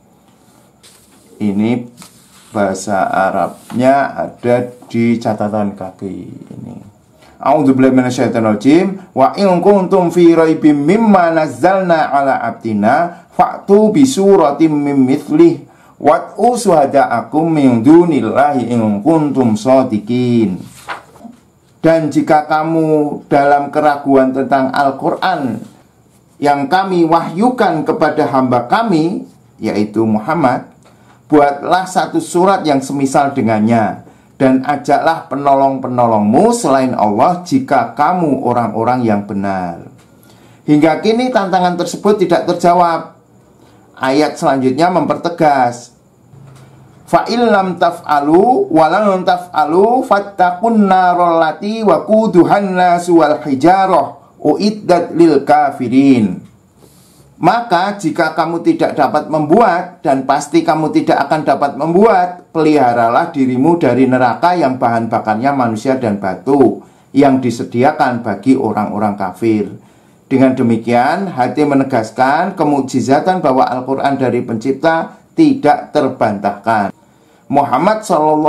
Speaker 1: Ini bahasa Arabnya ada di catatan kaki ini. A'udzubillahi minasyaitonirrajim. Wa in kuntum fi raibim mimma nazzalna ala abdina fa'tu bi suratim mim mithlih wad'u syuhada'akum min dunillahi in kuntum shadiqin. Dan jika kamu dalam keraguan tentang Al-Quran yang kami wahyukan kepada hamba kami, yaitu Muhammad, buatlah satu surat yang semisal dengannya, dan ajaklah penolong-penolongmu selain Allah jika kamu orang-orang yang benar. Hingga kini tantangan tersebut tidak terjawab. Ayat selanjutnya mempertegas, fa'il lam taf'alu walan taf'alu fattaqun narallati waquduhan nasu wal hijarah uiddat lil kafirin. Maka jika kamu tidak dapat membuat, dan pasti kamu tidak akan dapat membuat, peliharalah dirimu dari neraka yang bahan bakarnya manusia dan batu, yang disediakan bagi orang-orang kafir. Dengan demikian, hati menegaskan kemukjizatan bahwa Al-Quran dari pencipta tidak terbantahkan. Muhammad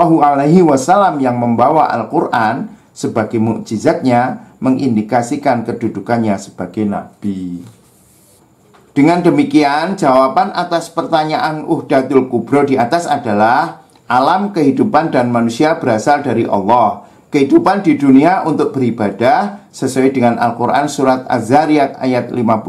Speaker 1: SAW yang membawa Al-Quran sebagai mukjizatnya mengindikasikan kedudukannya sebagai nabi. Dengan demikian, jawaban atas pertanyaan Uhdatul Kubro di atas adalah alam kehidupan dan manusia berasal dari Allah. Kehidupan di dunia untuk beribadah sesuai dengan Al-Quran surat Az-Zariyat ayat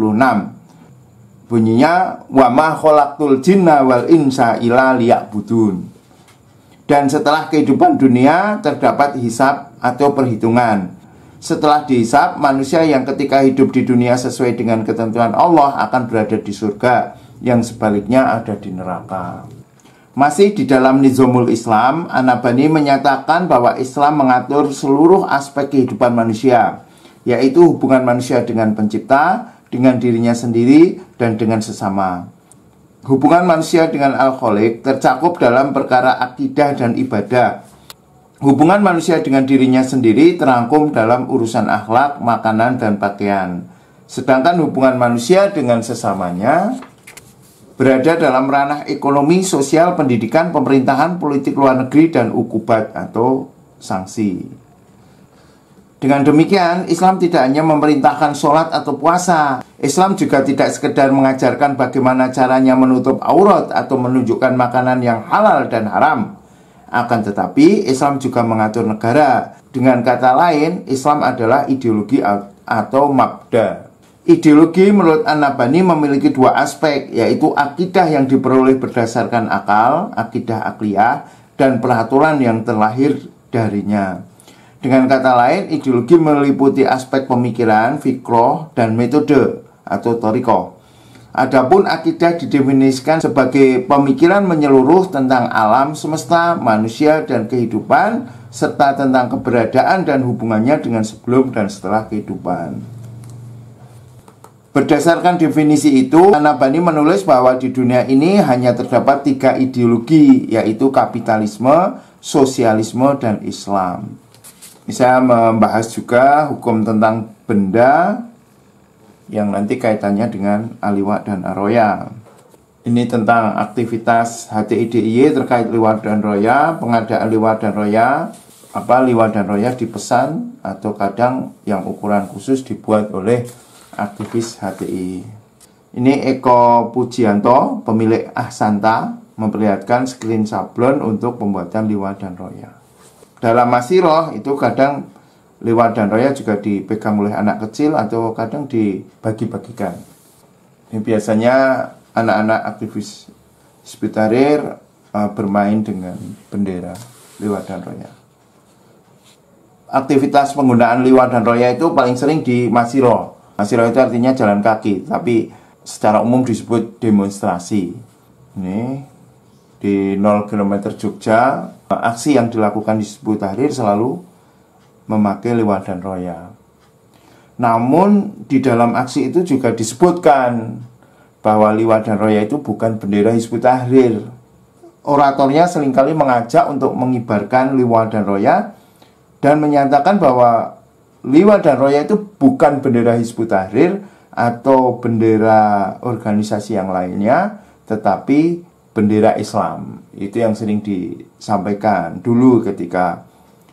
Speaker 1: 56. Bunyinya, wa ma khalaqtul jinna wal insa illa liya'budun. Dan setelah kehidupan dunia terdapat hisab atau perhitungan. Setelah dihisab, manusia yang ketika hidup di dunia sesuai dengan ketentuan Allah akan berada di surga, yang sebaliknya ada di neraka. Masih di dalam Nizamul Islam, An-Nabhani menyatakan bahwa Islam mengatur seluruh aspek kehidupan manusia, yaitu hubungan manusia dengan pencipta, dengan dirinya sendiri, dan dengan sesama. Hubungan manusia dengan Al-Khaliq tercakup dalam perkara akidah dan ibadah. Hubungan manusia dengan dirinya sendiri terangkum dalam urusan akhlak, makanan, dan pakaian. Sedangkan hubungan manusia dengan sesamanya berada dalam ranah ekonomi, sosial, pendidikan, pemerintahan, politik luar negeri, dan ukubat atau sanksi. Dengan demikian, Islam tidak hanya memerintahkan sholat atau puasa. Islam juga tidak sekedar mengajarkan bagaimana caranya menutup aurat atau menunjukkan makanan yang halal dan haram. Akan tetapi, Islam juga mengatur negara. Dengan kata lain, Islam adalah ideologi atau mabda. Ideologi menurut An-Nabhani memiliki dua aspek, yaitu akidah yang diperoleh berdasarkan akal, akidah akliyah, dan peraturan yang terlahir darinya. Dengan kata lain, ideologi meliputi aspek pemikiran, fikroh, dan metode atau thariqah. Adapun akidah didefinisikan sebagai pemikiran menyeluruh tentang alam semesta, manusia, dan kehidupan, serta tentang keberadaan dan hubungannya dengan sebelum dan setelah kehidupan. Berdasarkan definisi itu, An-Nabhani menulis bahwa di dunia ini hanya terdapat 3 ideologi, yaitu kapitalisme, sosialisme, dan Islam. Saya membahas juga hukum tentang benda yang nanti kaitannya dengan Al-Liwa dan Ar-Roya. Ini tentang aktivitas HTI-DIY terkait Liwa dan Roya, pengadaan Liwa dan Roya. Liwa dan Roya dipesan atau kadang yang ukuran khusus dibuat oleh aktivis HTI. Ini Eko Pujianto, pemilik Ahsanta, memperlihatkan screen sablon untuk pembuatan Liwa dan Roya. Dalam Masiroh itu kadang Liwa dan Roya juga dipegang oleh anak kecil atau kadang dibagi-bagikan. Ini biasanya anak-anak aktivis Hizbut Tahrir bermain dengan bendera Liwa dan Roya. Aktivitas penggunaan Liwa dan Roya itu paling sering di Masiroh. Masiroh itu artinya jalan kaki, tapi secara umum disebut demonstrasi. Ini di 0 km Jogja, aksi yang dilakukan di Hizbut Tahrir selalu memakai liwat dan roya. Namun di dalam aksi itu juga disebutkan bahwa liwat dan roya itu bukan bendera Hizbut Tahrir. Oratornya seringkali mengajak untuk mengibarkan liwat dan roya dan menyatakan bahwa liwat dan roya itu bukan bendera Hizbut Tahrir atau bendera organisasi yang lainnya, tetapi bendera Islam. Itu yang sering disampaikan dulu ketika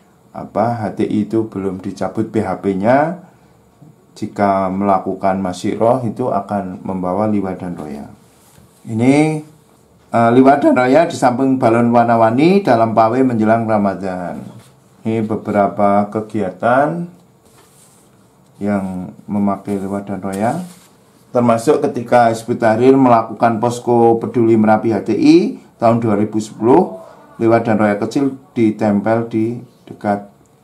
Speaker 1: HTI itu belum dicabut BHP-nya. Jika melakukan masyiroh itu akan membawa liwat dan roya. Ini liwat dan roya di samping balon warna-warni dalam pawai menjelang Ramadan. Ini beberapa kegiatan yang memakai liwat dan roya, termasuk ketika Hizbut Tahrir melakukan posko peduli Merapi HTI tahun 2010, liwat dan roya kecil ditempel di dekat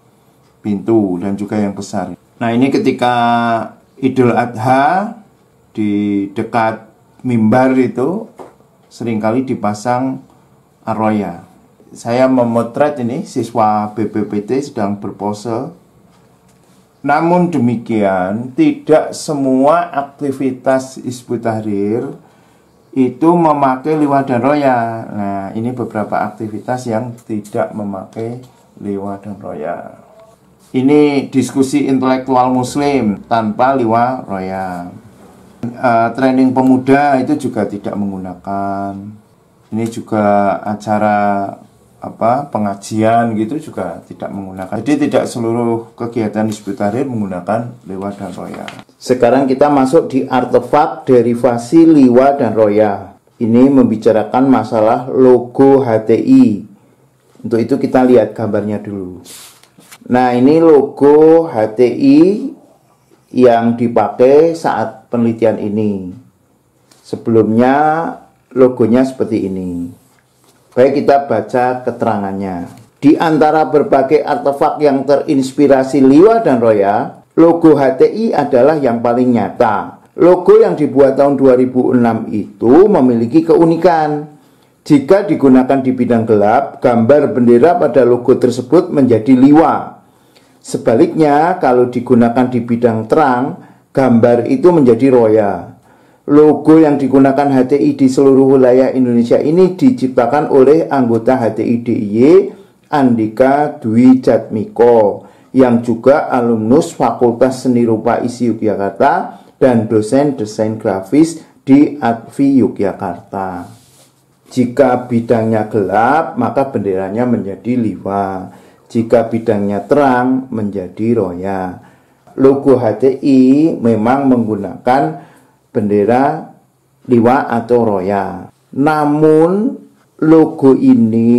Speaker 1: pintu dan juga yang besar. Nah, ini ketika Idul Adha di dekat mimbar itu seringkali dipasang roya. Saya memotret ini siswa BPPT sedang berpose. Namun demikian, tidak semua aktivitas Hizbut Tahrir itu memakai liwat dan roya. Nah, ini beberapa aktivitas yang tidak memakai liwat dan roya. Ini diskusi intelektual muslim tanpa liwat roya. Training pemuda itu juga tidak menggunakan. Ini juga acara pengajian gitu juga tidak menggunakan. Jadi tidak seluruh kegiatan Hizbut Tahrir menggunakan liwat dan roya. Sekarang kita masuk di artefak derivasi liwat dan roya. Ini membicarakan masalah logo HTI. Untuk itu kita lihat gambarnya dulu. Nah, ini logo HTI yang dipakai saat penelitian ini. Sebelumnya logonya seperti ini. Baik, kita baca keterangannya. Di antara berbagai artefak yang terinspirasi liwat dan roya, logo HTI adalah yang paling nyata. Logo yang dibuat tahun 2006 itu memiliki keunikan. Jika digunakan di bidang gelap, gambar bendera pada logo tersebut menjadi liwa. Sebaliknya, kalau digunakan di bidang terang, gambar itu menjadi roya. Logo yang digunakan HTI di seluruh wilayah Indonesia ini diciptakan oleh anggota HTI DIY Andika Dwi Jatmiko, yang juga alumnus Fakultas Seni Rupa ISI Yogyakarta dan dosen desain grafis di ADVI Yogyakarta. Jika bidangnya gelap, maka benderanya menjadi liwa. Jika bidangnya terang, menjadi roya. Logo HTI memang menggunakan bendera liwa atau roya. Namun logo ini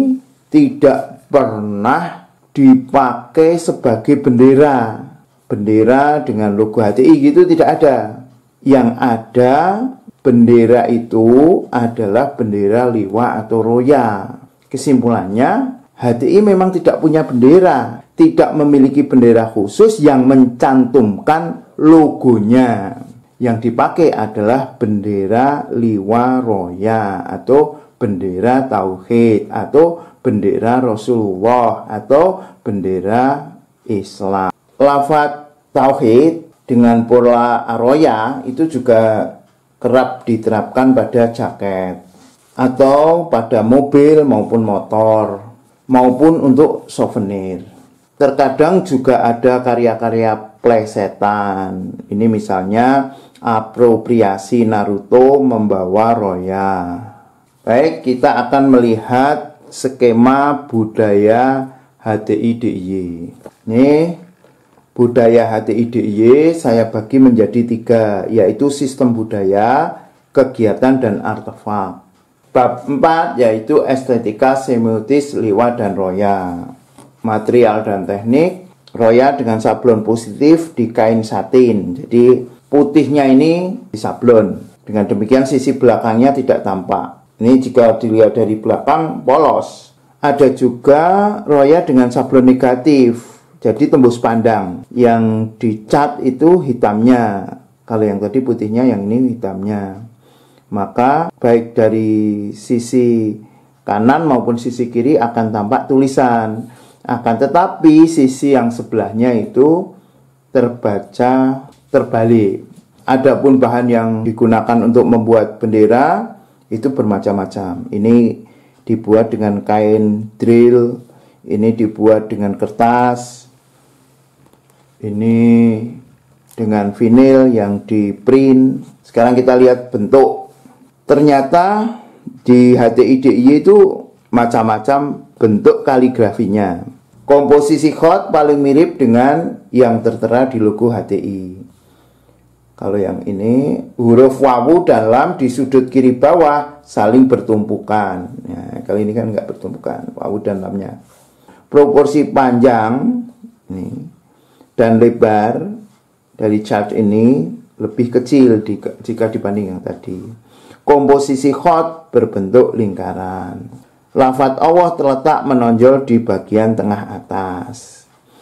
Speaker 1: tidak pernah dipakai sebagai bendera. Bendera dengan logo HTI gitu tidak ada. Yang ada bendera itu adalah bendera liwa atau roya. Kesimpulannya, HTI memang tidak punya bendera, tidak memiliki bendera khusus yang mencantumkan logonya. Yang dipakai adalah bendera liwa roya atau bendera tauhid atau bendera Rasulullah atau bendera Islam. Lafaz tauhid dengan pola roya itu juga kerap diterapkan pada jaket atau pada mobil maupun motor maupun untuk souvenir. Terkadang juga ada karya-karya plesetan. Ini misalnya apropriasi Naruto membawa roya. Baik, kita akan melihat skema budaya HTI DIY. Ini budaya HTI DIY saya bagi menjadi 3, yaitu sistem budaya, kegiatan, dan artefak. Bab 4 yaitu estetika, semiotis, liwat, dan roya. Material dan teknik, roya dengan sablon positif di kain satin. Jadi putihnya ini disablon. Dengan demikian sisi belakangnya tidak tampak. Ini jika dilihat dari belakang polos. Ada juga roya dengan sablon negatif. Jadi tembus pandang. Yang dicat itu hitamnya. Kalau yang tadi putihnya, yang ini hitamnya. Maka baik dari sisi kanan maupun sisi kiri akan tampak tulisan. Akan tetapi sisi yang sebelahnya itu terbaca terbalik. Adapun bahan yang digunakan untuk membuat bendera itu bermacam-macam. Ini dibuat dengan kain drill, ini dibuat dengan kertas, ini dengan vinil yang di print. Sekarang kita lihat bentuk. Ternyata di HTI DIY itu macam-macam bentuk kaligrafinya. Komposisi khot paling mirip dengan yang tertera di logo HTI. Kalau yang ini, huruf wawu dalam di sudut kiri bawah saling bertumpukan. Nah, kalau ini kan nggak bertumpukan, wawu dan lamnya. Proporsi panjang ini dan lebar dari chart ini lebih kecil jika dibanding yang tadi. Komposisi khot berbentuk lingkaran. Lafadz Allah terletak menonjol di bagian tengah atas.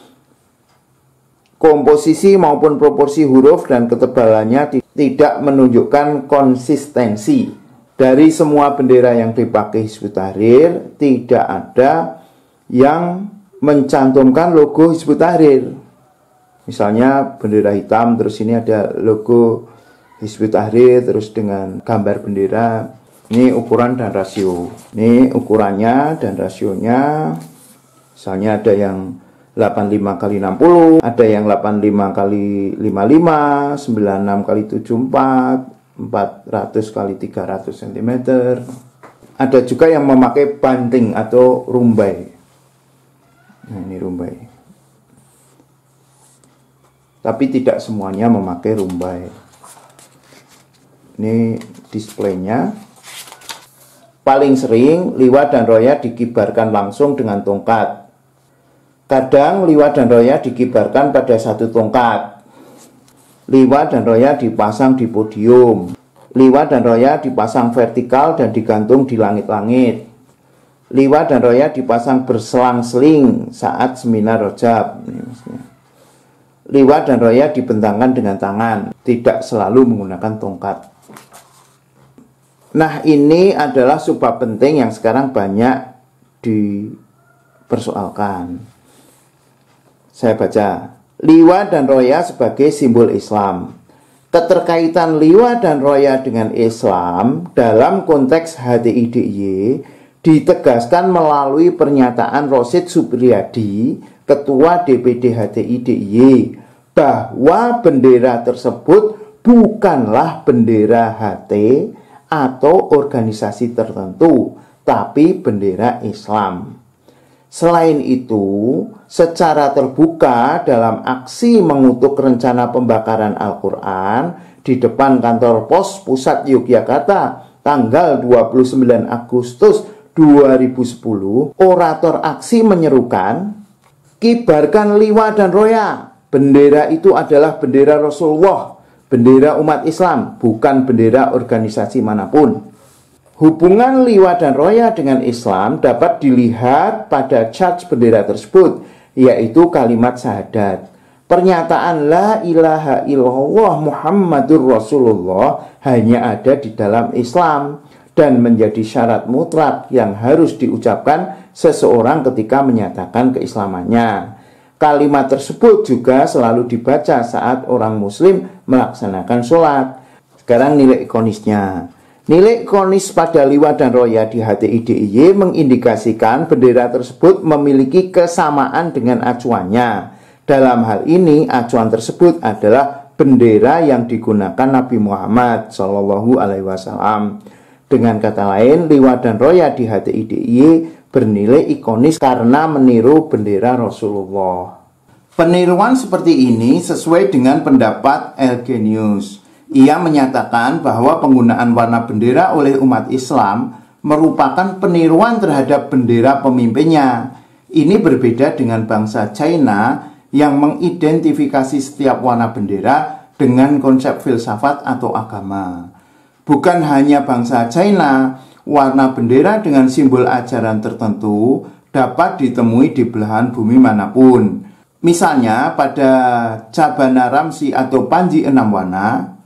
Speaker 1: Komposisi maupun proporsi huruf dan ketebalannya tidak menunjukkan konsistensi. Dari semua bendera yang dipakai Hizbut Tahrir, tidak ada yang mencantumkan logo Hizbut Tahrir. Misalnya bendera hitam, terus ini ada logo Hizbut Tahrir, terus dengan gambar bendera. Ini ukuran dan rasio. Ini ukurannya dan rasionya. Misalnya ada yang 85 kali 60, ada yang 85 kali 55, 96 kali 74, 400 kali 300 cm. Ada juga yang memakai banting atau rumbai. Nah, ini rumbai. Tapi tidak semuanya memakai rumbai. Ini displaynya. Paling sering liwat dan roya dikibarkan langsung dengan tongkat. Kadang liwat dan roya dikibarkan pada satu tongkat. Liwat dan roya dipasang di podium. Liwat dan roya dipasang vertikal dan digantung di langit-langit. Liwat dan roya dipasang berselang-seling saat seminar rojab. Liwat dan roya dibentangkan dengan tangan, tidak selalu menggunakan tongkat. Nah, ini adalah sebab penting yang sekarang banyak dipersoalkan. Saya baca, liwat dan roya sebagai simbol Islam. Keterkaitan liwat dan roya dengan Islam dalam konteks HTI DIY ditegaskan melalui pernyataan Rosyid Supriyadi, Ketua DPD HTI DIY, bahwa bendera tersebut bukanlah bendera HT atau organisasi tertentu, tapi bendera Islam. Selain itu, secara terbuka dalam aksi mengutuk rencana pembakaran Al-Quran di depan kantor pos pusat Yogyakarta tanggal 29 Agustus 2010, orator aksi menyerukan, kibarkan liwat dan roya. Bendera itu adalah bendera Rasulullah, bendera umat Islam, bukan bendera organisasi manapun. Hubungan liwat dan roya dengan Islam dapat dilihat pada charge bendera tersebut, yaitu kalimat syahadat. Pernyataan la ilaha illallah Muhammadur Rasulullah hanya ada di dalam Islam dan menjadi syarat mutlak yang harus diucapkan seseorang ketika menyatakan keislamannya. Kalimat tersebut juga selalu dibaca saat orang muslim melaksanakan sholat. Sekarang nilai ikonisnya. Nilai ikonis pada liwat dan roya di HTI DIY mengindikasikan bendera tersebut memiliki kesamaan dengan acuannya. Dalam hal ini, acuan tersebut adalah bendera yang digunakan Nabi Muhammad SAW. Dengan kata lain, liwat dan roya di HTI DIY bernilai ikonis karena meniru bendera Rasulullah. Peniruan seperti ini sesuai dengan pendapat Elgenius. Ia menyatakan bahwa penggunaan warna bendera oleh umat Islam merupakan peniruan terhadap bendera pemimpinnya. Ini berbeda dengan bangsa China yang mengidentifikasi setiap warna bendera dengan konsep filsafat atau agama. Bukan hanya bangsa China, warna bendera dengan simbol ajaran tertentu dapat ditemui di belahan bumi manapun. Misalnya pada Cabana Ramsi atau Panji 6 warna,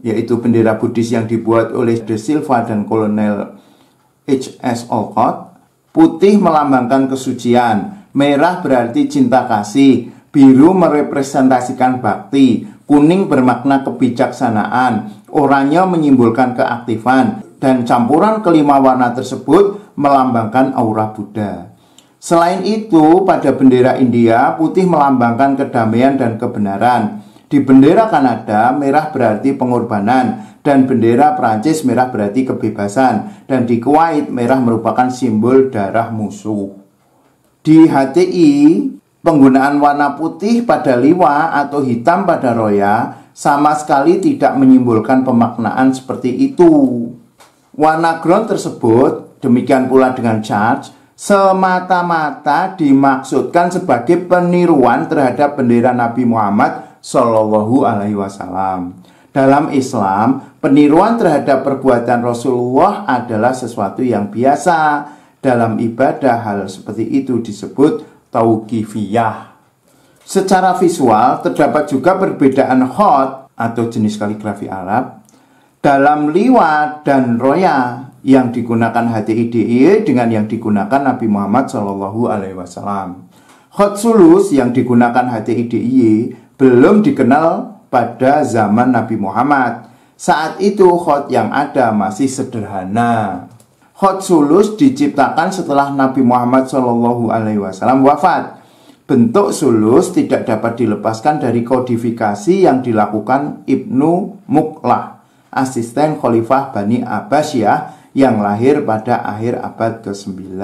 Speaker 1: yaitu bendera Buddhis yang dibuat oleh De Silva dan Kolonel H.S. Olcott. Putih melambangkan kesucian, merah berarti cinta kasih, biru merepresentasikan bakti, kuning bermakna kebijaksanaan, oranye menyimbolkan keaktifan, dan campuran kelima warna tersebut melambangkan aura Buddha. Selain itu, pada bendera India, putih melambangkan kedamaian dan kebenaran. Di bendera Kanada, merah berarti pengorbanan, dan bendera Prancis merah berarti kebebasan, dan di Kuwait merah merupakan simbol darah musuh. Di HTI, penggunaan warna putih pada liwa atau hitam pada roya sama sekali tidak menyimbolkan pemaknaan seperti itu. Warna ground tersebut, demikian pula dengan charge, semata-mata dimaksudkan sebagai peniruan terhadap bendera Nabi Muhammad Shallallahu Alaihi Wasallam. Dalam Islam, peniruan terhadap perbuatan Rasulullah adalah sesuatu yang biasa. Dalam ibadah, hal seperti itu disebut tauqifiyah. Secara visual, terdapat juga perbedaan khot atau jenis kaligrafi Arab dalam liwa dan roya yang digunakan HTI dengan yang digunakan Nabi Muhammad Shallallahu Alaihi Wasallam. Khot sulus yang digunakan HTI belum dikenal pada zaman Nabi Muhammad. Saat itu khot yang ada masih sederhana. Khot sulus diciptakan setelah Nabi Muhammad SAW wafat. Bentuk sulus tidak dapat dilepaskan dari kodifikasi yang dilakukan Ibnu Muqlah, asisten Khalifah Bani Abbasiyah yang lahir pada akhir abad ke-9.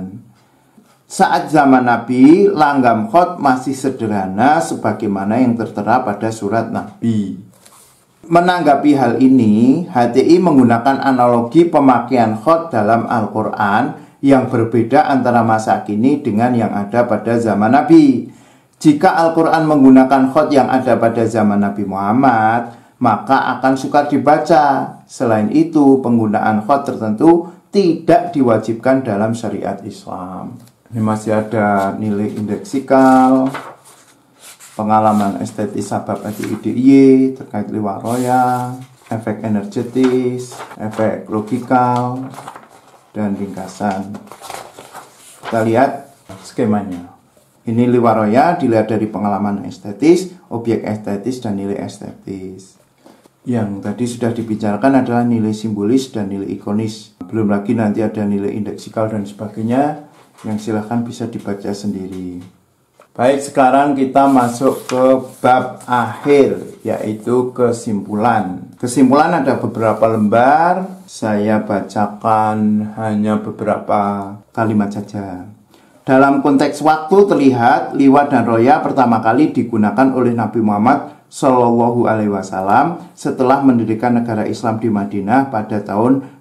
Speaker 1: Saat zaman Nabi, langgam khot masih sederhana sebagaimana yang tertera pada surat Nabi. Menanggapi hal ini, HTI menggunakan analogi pemakaian khot dalam Al-Quran yang berbeda antara masa kini dengan yang ada pada zaman Nabi. Jika Al-Quran menggunakan khot yang ada pada zaman Nabi Muhammad, maka akan sukar dibaca. Selain itu, penggunaan khot tertentu tidak diwajibkan dalam syariat Islam. Ini masih ada nilai indeksikal, pengalaman estetis sabab HTI terkait liwa roya, efek energetis, efek logikal, dan ringkasan. Kita lihat skemanya. Ini liwa roya dilihat dari pengalaman estetis, objek estetis, dan nilai estetis. Yang tadi sudah dibicarakan adalah nilai simbolis dan nilai ikonis. Belum lagi nanti ada nilai indeksikal dan sebagainya, yang silahkan bisa dibaca sendiri. Baik, sekarang kita masuk ke bab akhir, yaitu kesimpulan. Kesimpulan ada beberapa lembar, saya bacakan hanya beberapa kalimat saja. Dalam konteks waktu terlihat liwa dan roya pertama kali digunakan oleh Nabi Muhammad Shallallahu Alaihi Wasallam setelah mendirikan negara Islam di Madinah pada tahun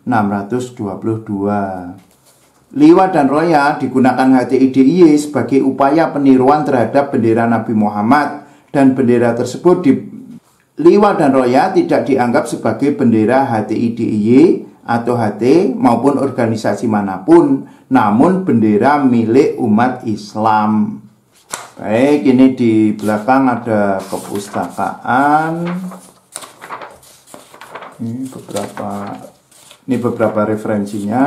Speaker 1: 622. Liwa dan roya digunakan HTI sebagai upaya peniruan terhadap bendera Nabi Muhammad, dan bendera tersebut liwa dan roya tidak dianggap sebagai bendera HTI atau HT maupun organisasi manapun, namun bendera milik umat Islam. Baik, ini di belakang ada kepustakaan. Ini beberapa referensinya.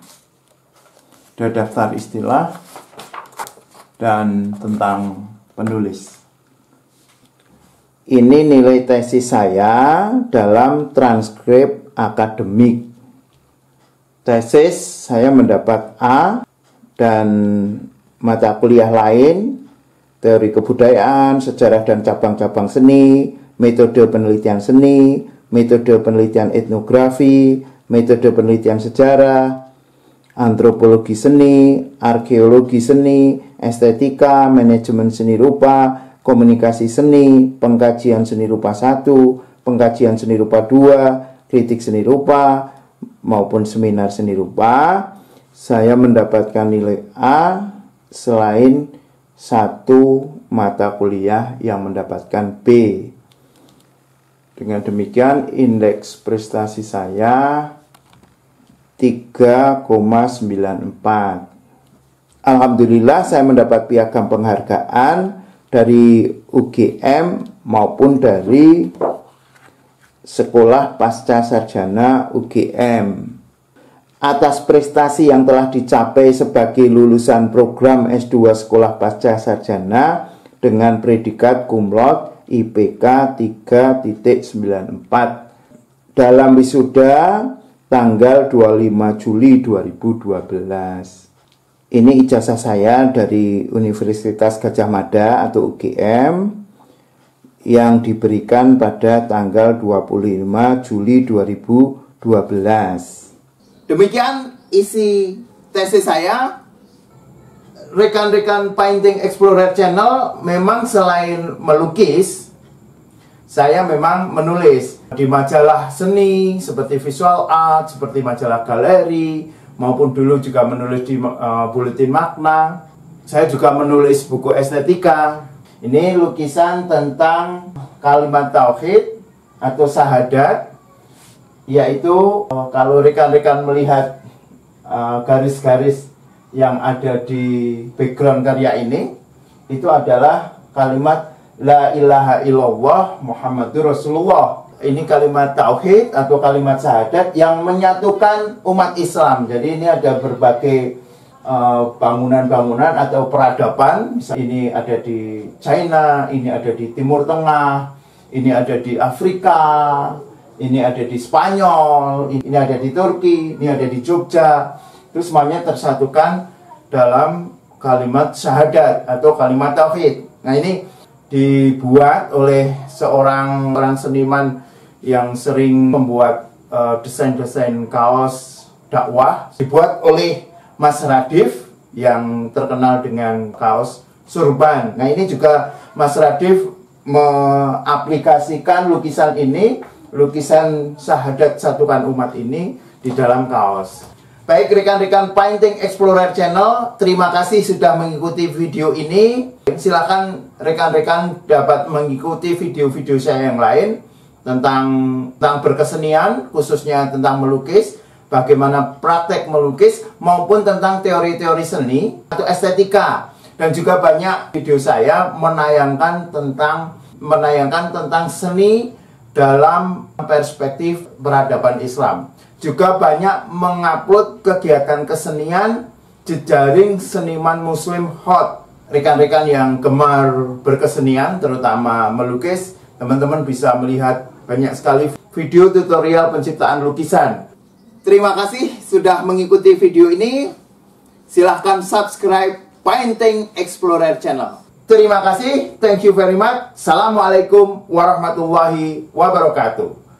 Speaker 1: Ada daftar istilah dan tentang penulis. Ini nilai tesis saya dalam transkrip akademik. Tesis saya mendapat A, dan mata kuliah lain, teori kebudayaan, sejarah dan cabang-cabang seni, metode penelitian seni, metode penelitian etnografi, metode penelitian sejarah, antropologi seni, arkeologi seni, estetika, manajemen seni rupa, komunikasi seni, pengkajian seni rupa 1, pengkajian seni rupa 2, kritik seni rupa, maupun seminar seni rupa. Saya mendapatkan nilai A selain satu mata kuliah yang mendapatkan B. Dengan demikian indeks prestasi saya 3,94. Alhamdulillah saya mendapat piagam penghargaan dari UGM maupun dari Sekolah Pasca Sarjana UGM. Atas prestasi yang telah dicapai sebagai lulusan program S2 Sekolah Pasca Sarjana dengan predikat cum laude IPK 3.94 dalam wisuda tanggal 25 Juli 2012. Ini ijazah saya dari Universitas Gadjah Mada atau UGM yang diberikan pada tanggal 25 Juli 2012. Demikian isi tesis saya. Rekan-rekan Painting Explorer Channel, memang selain melukis, saya memang menulis di majalah seni seperti Visual Art, seperti majalah Galeri, maupun dulu juga menulis di Buletin Makna. Saya juga menulis buku estetika. Ini lukisan tentang kalimat tauhid atau syahadat, yaitu kalau rekan-rekan melihat garis-garis yang ada di background karya ini, itu adalah kalimat La ilaha illallah Muhammadur Rasulullah. Ini kalimat tauhid atau kalimat syahadat yang menyatukan umat Islam. Jadi ini ada berbagai bangunan-bangunan atau peradaban. Misalnya ini ada di China, ini ada di Timur Tengah, ini ada di Afrika, ini ada di Spanyol, ini ada di Turki, ini ada di Jogja. Itu semuanya tersatukan dalam kalimat syahadat atau kalimat tauhid. Nah, ini dibuat oleh seorang seniman yang sering membuat desain-desain kaos dakwah. Dibuat oleh Mas Radif yang terkenal dengan kaos surban. Nah, ini juga Mas Radif mengaplikasikan lukisan ini, lukisan syahadat satukan umat ini di dalam kaos. Baik rekan-rekan Painting Explorer Channel, terima kasih sudah mengikuti video ini. Silakan rekan-rekan dapat mengikuti video-video saya yang lain tentang berkesenian, khususnya tentang melukis, bagaimana praktek melukis, maupun tentang teori-teori seni atau estetika. Dan juga banyak video saya menayangkan tentang seni dalam perspektif peradaban Islam. Juga banyak mengupload kegiatan kesenian jejaring seniman muslim hot. Rekan-rekan yang gemar berkesenian, terutama melukis, teman-teman bisa melihat banyak sekali video tutorial penciptaan lukisan. Terima kasih sudah mengikuti video ini. Silahkan subscribe Painting Explorer Channel. Terima kasih, thank you very much. Assalamualaikum warahmatullahi wabarakatuh.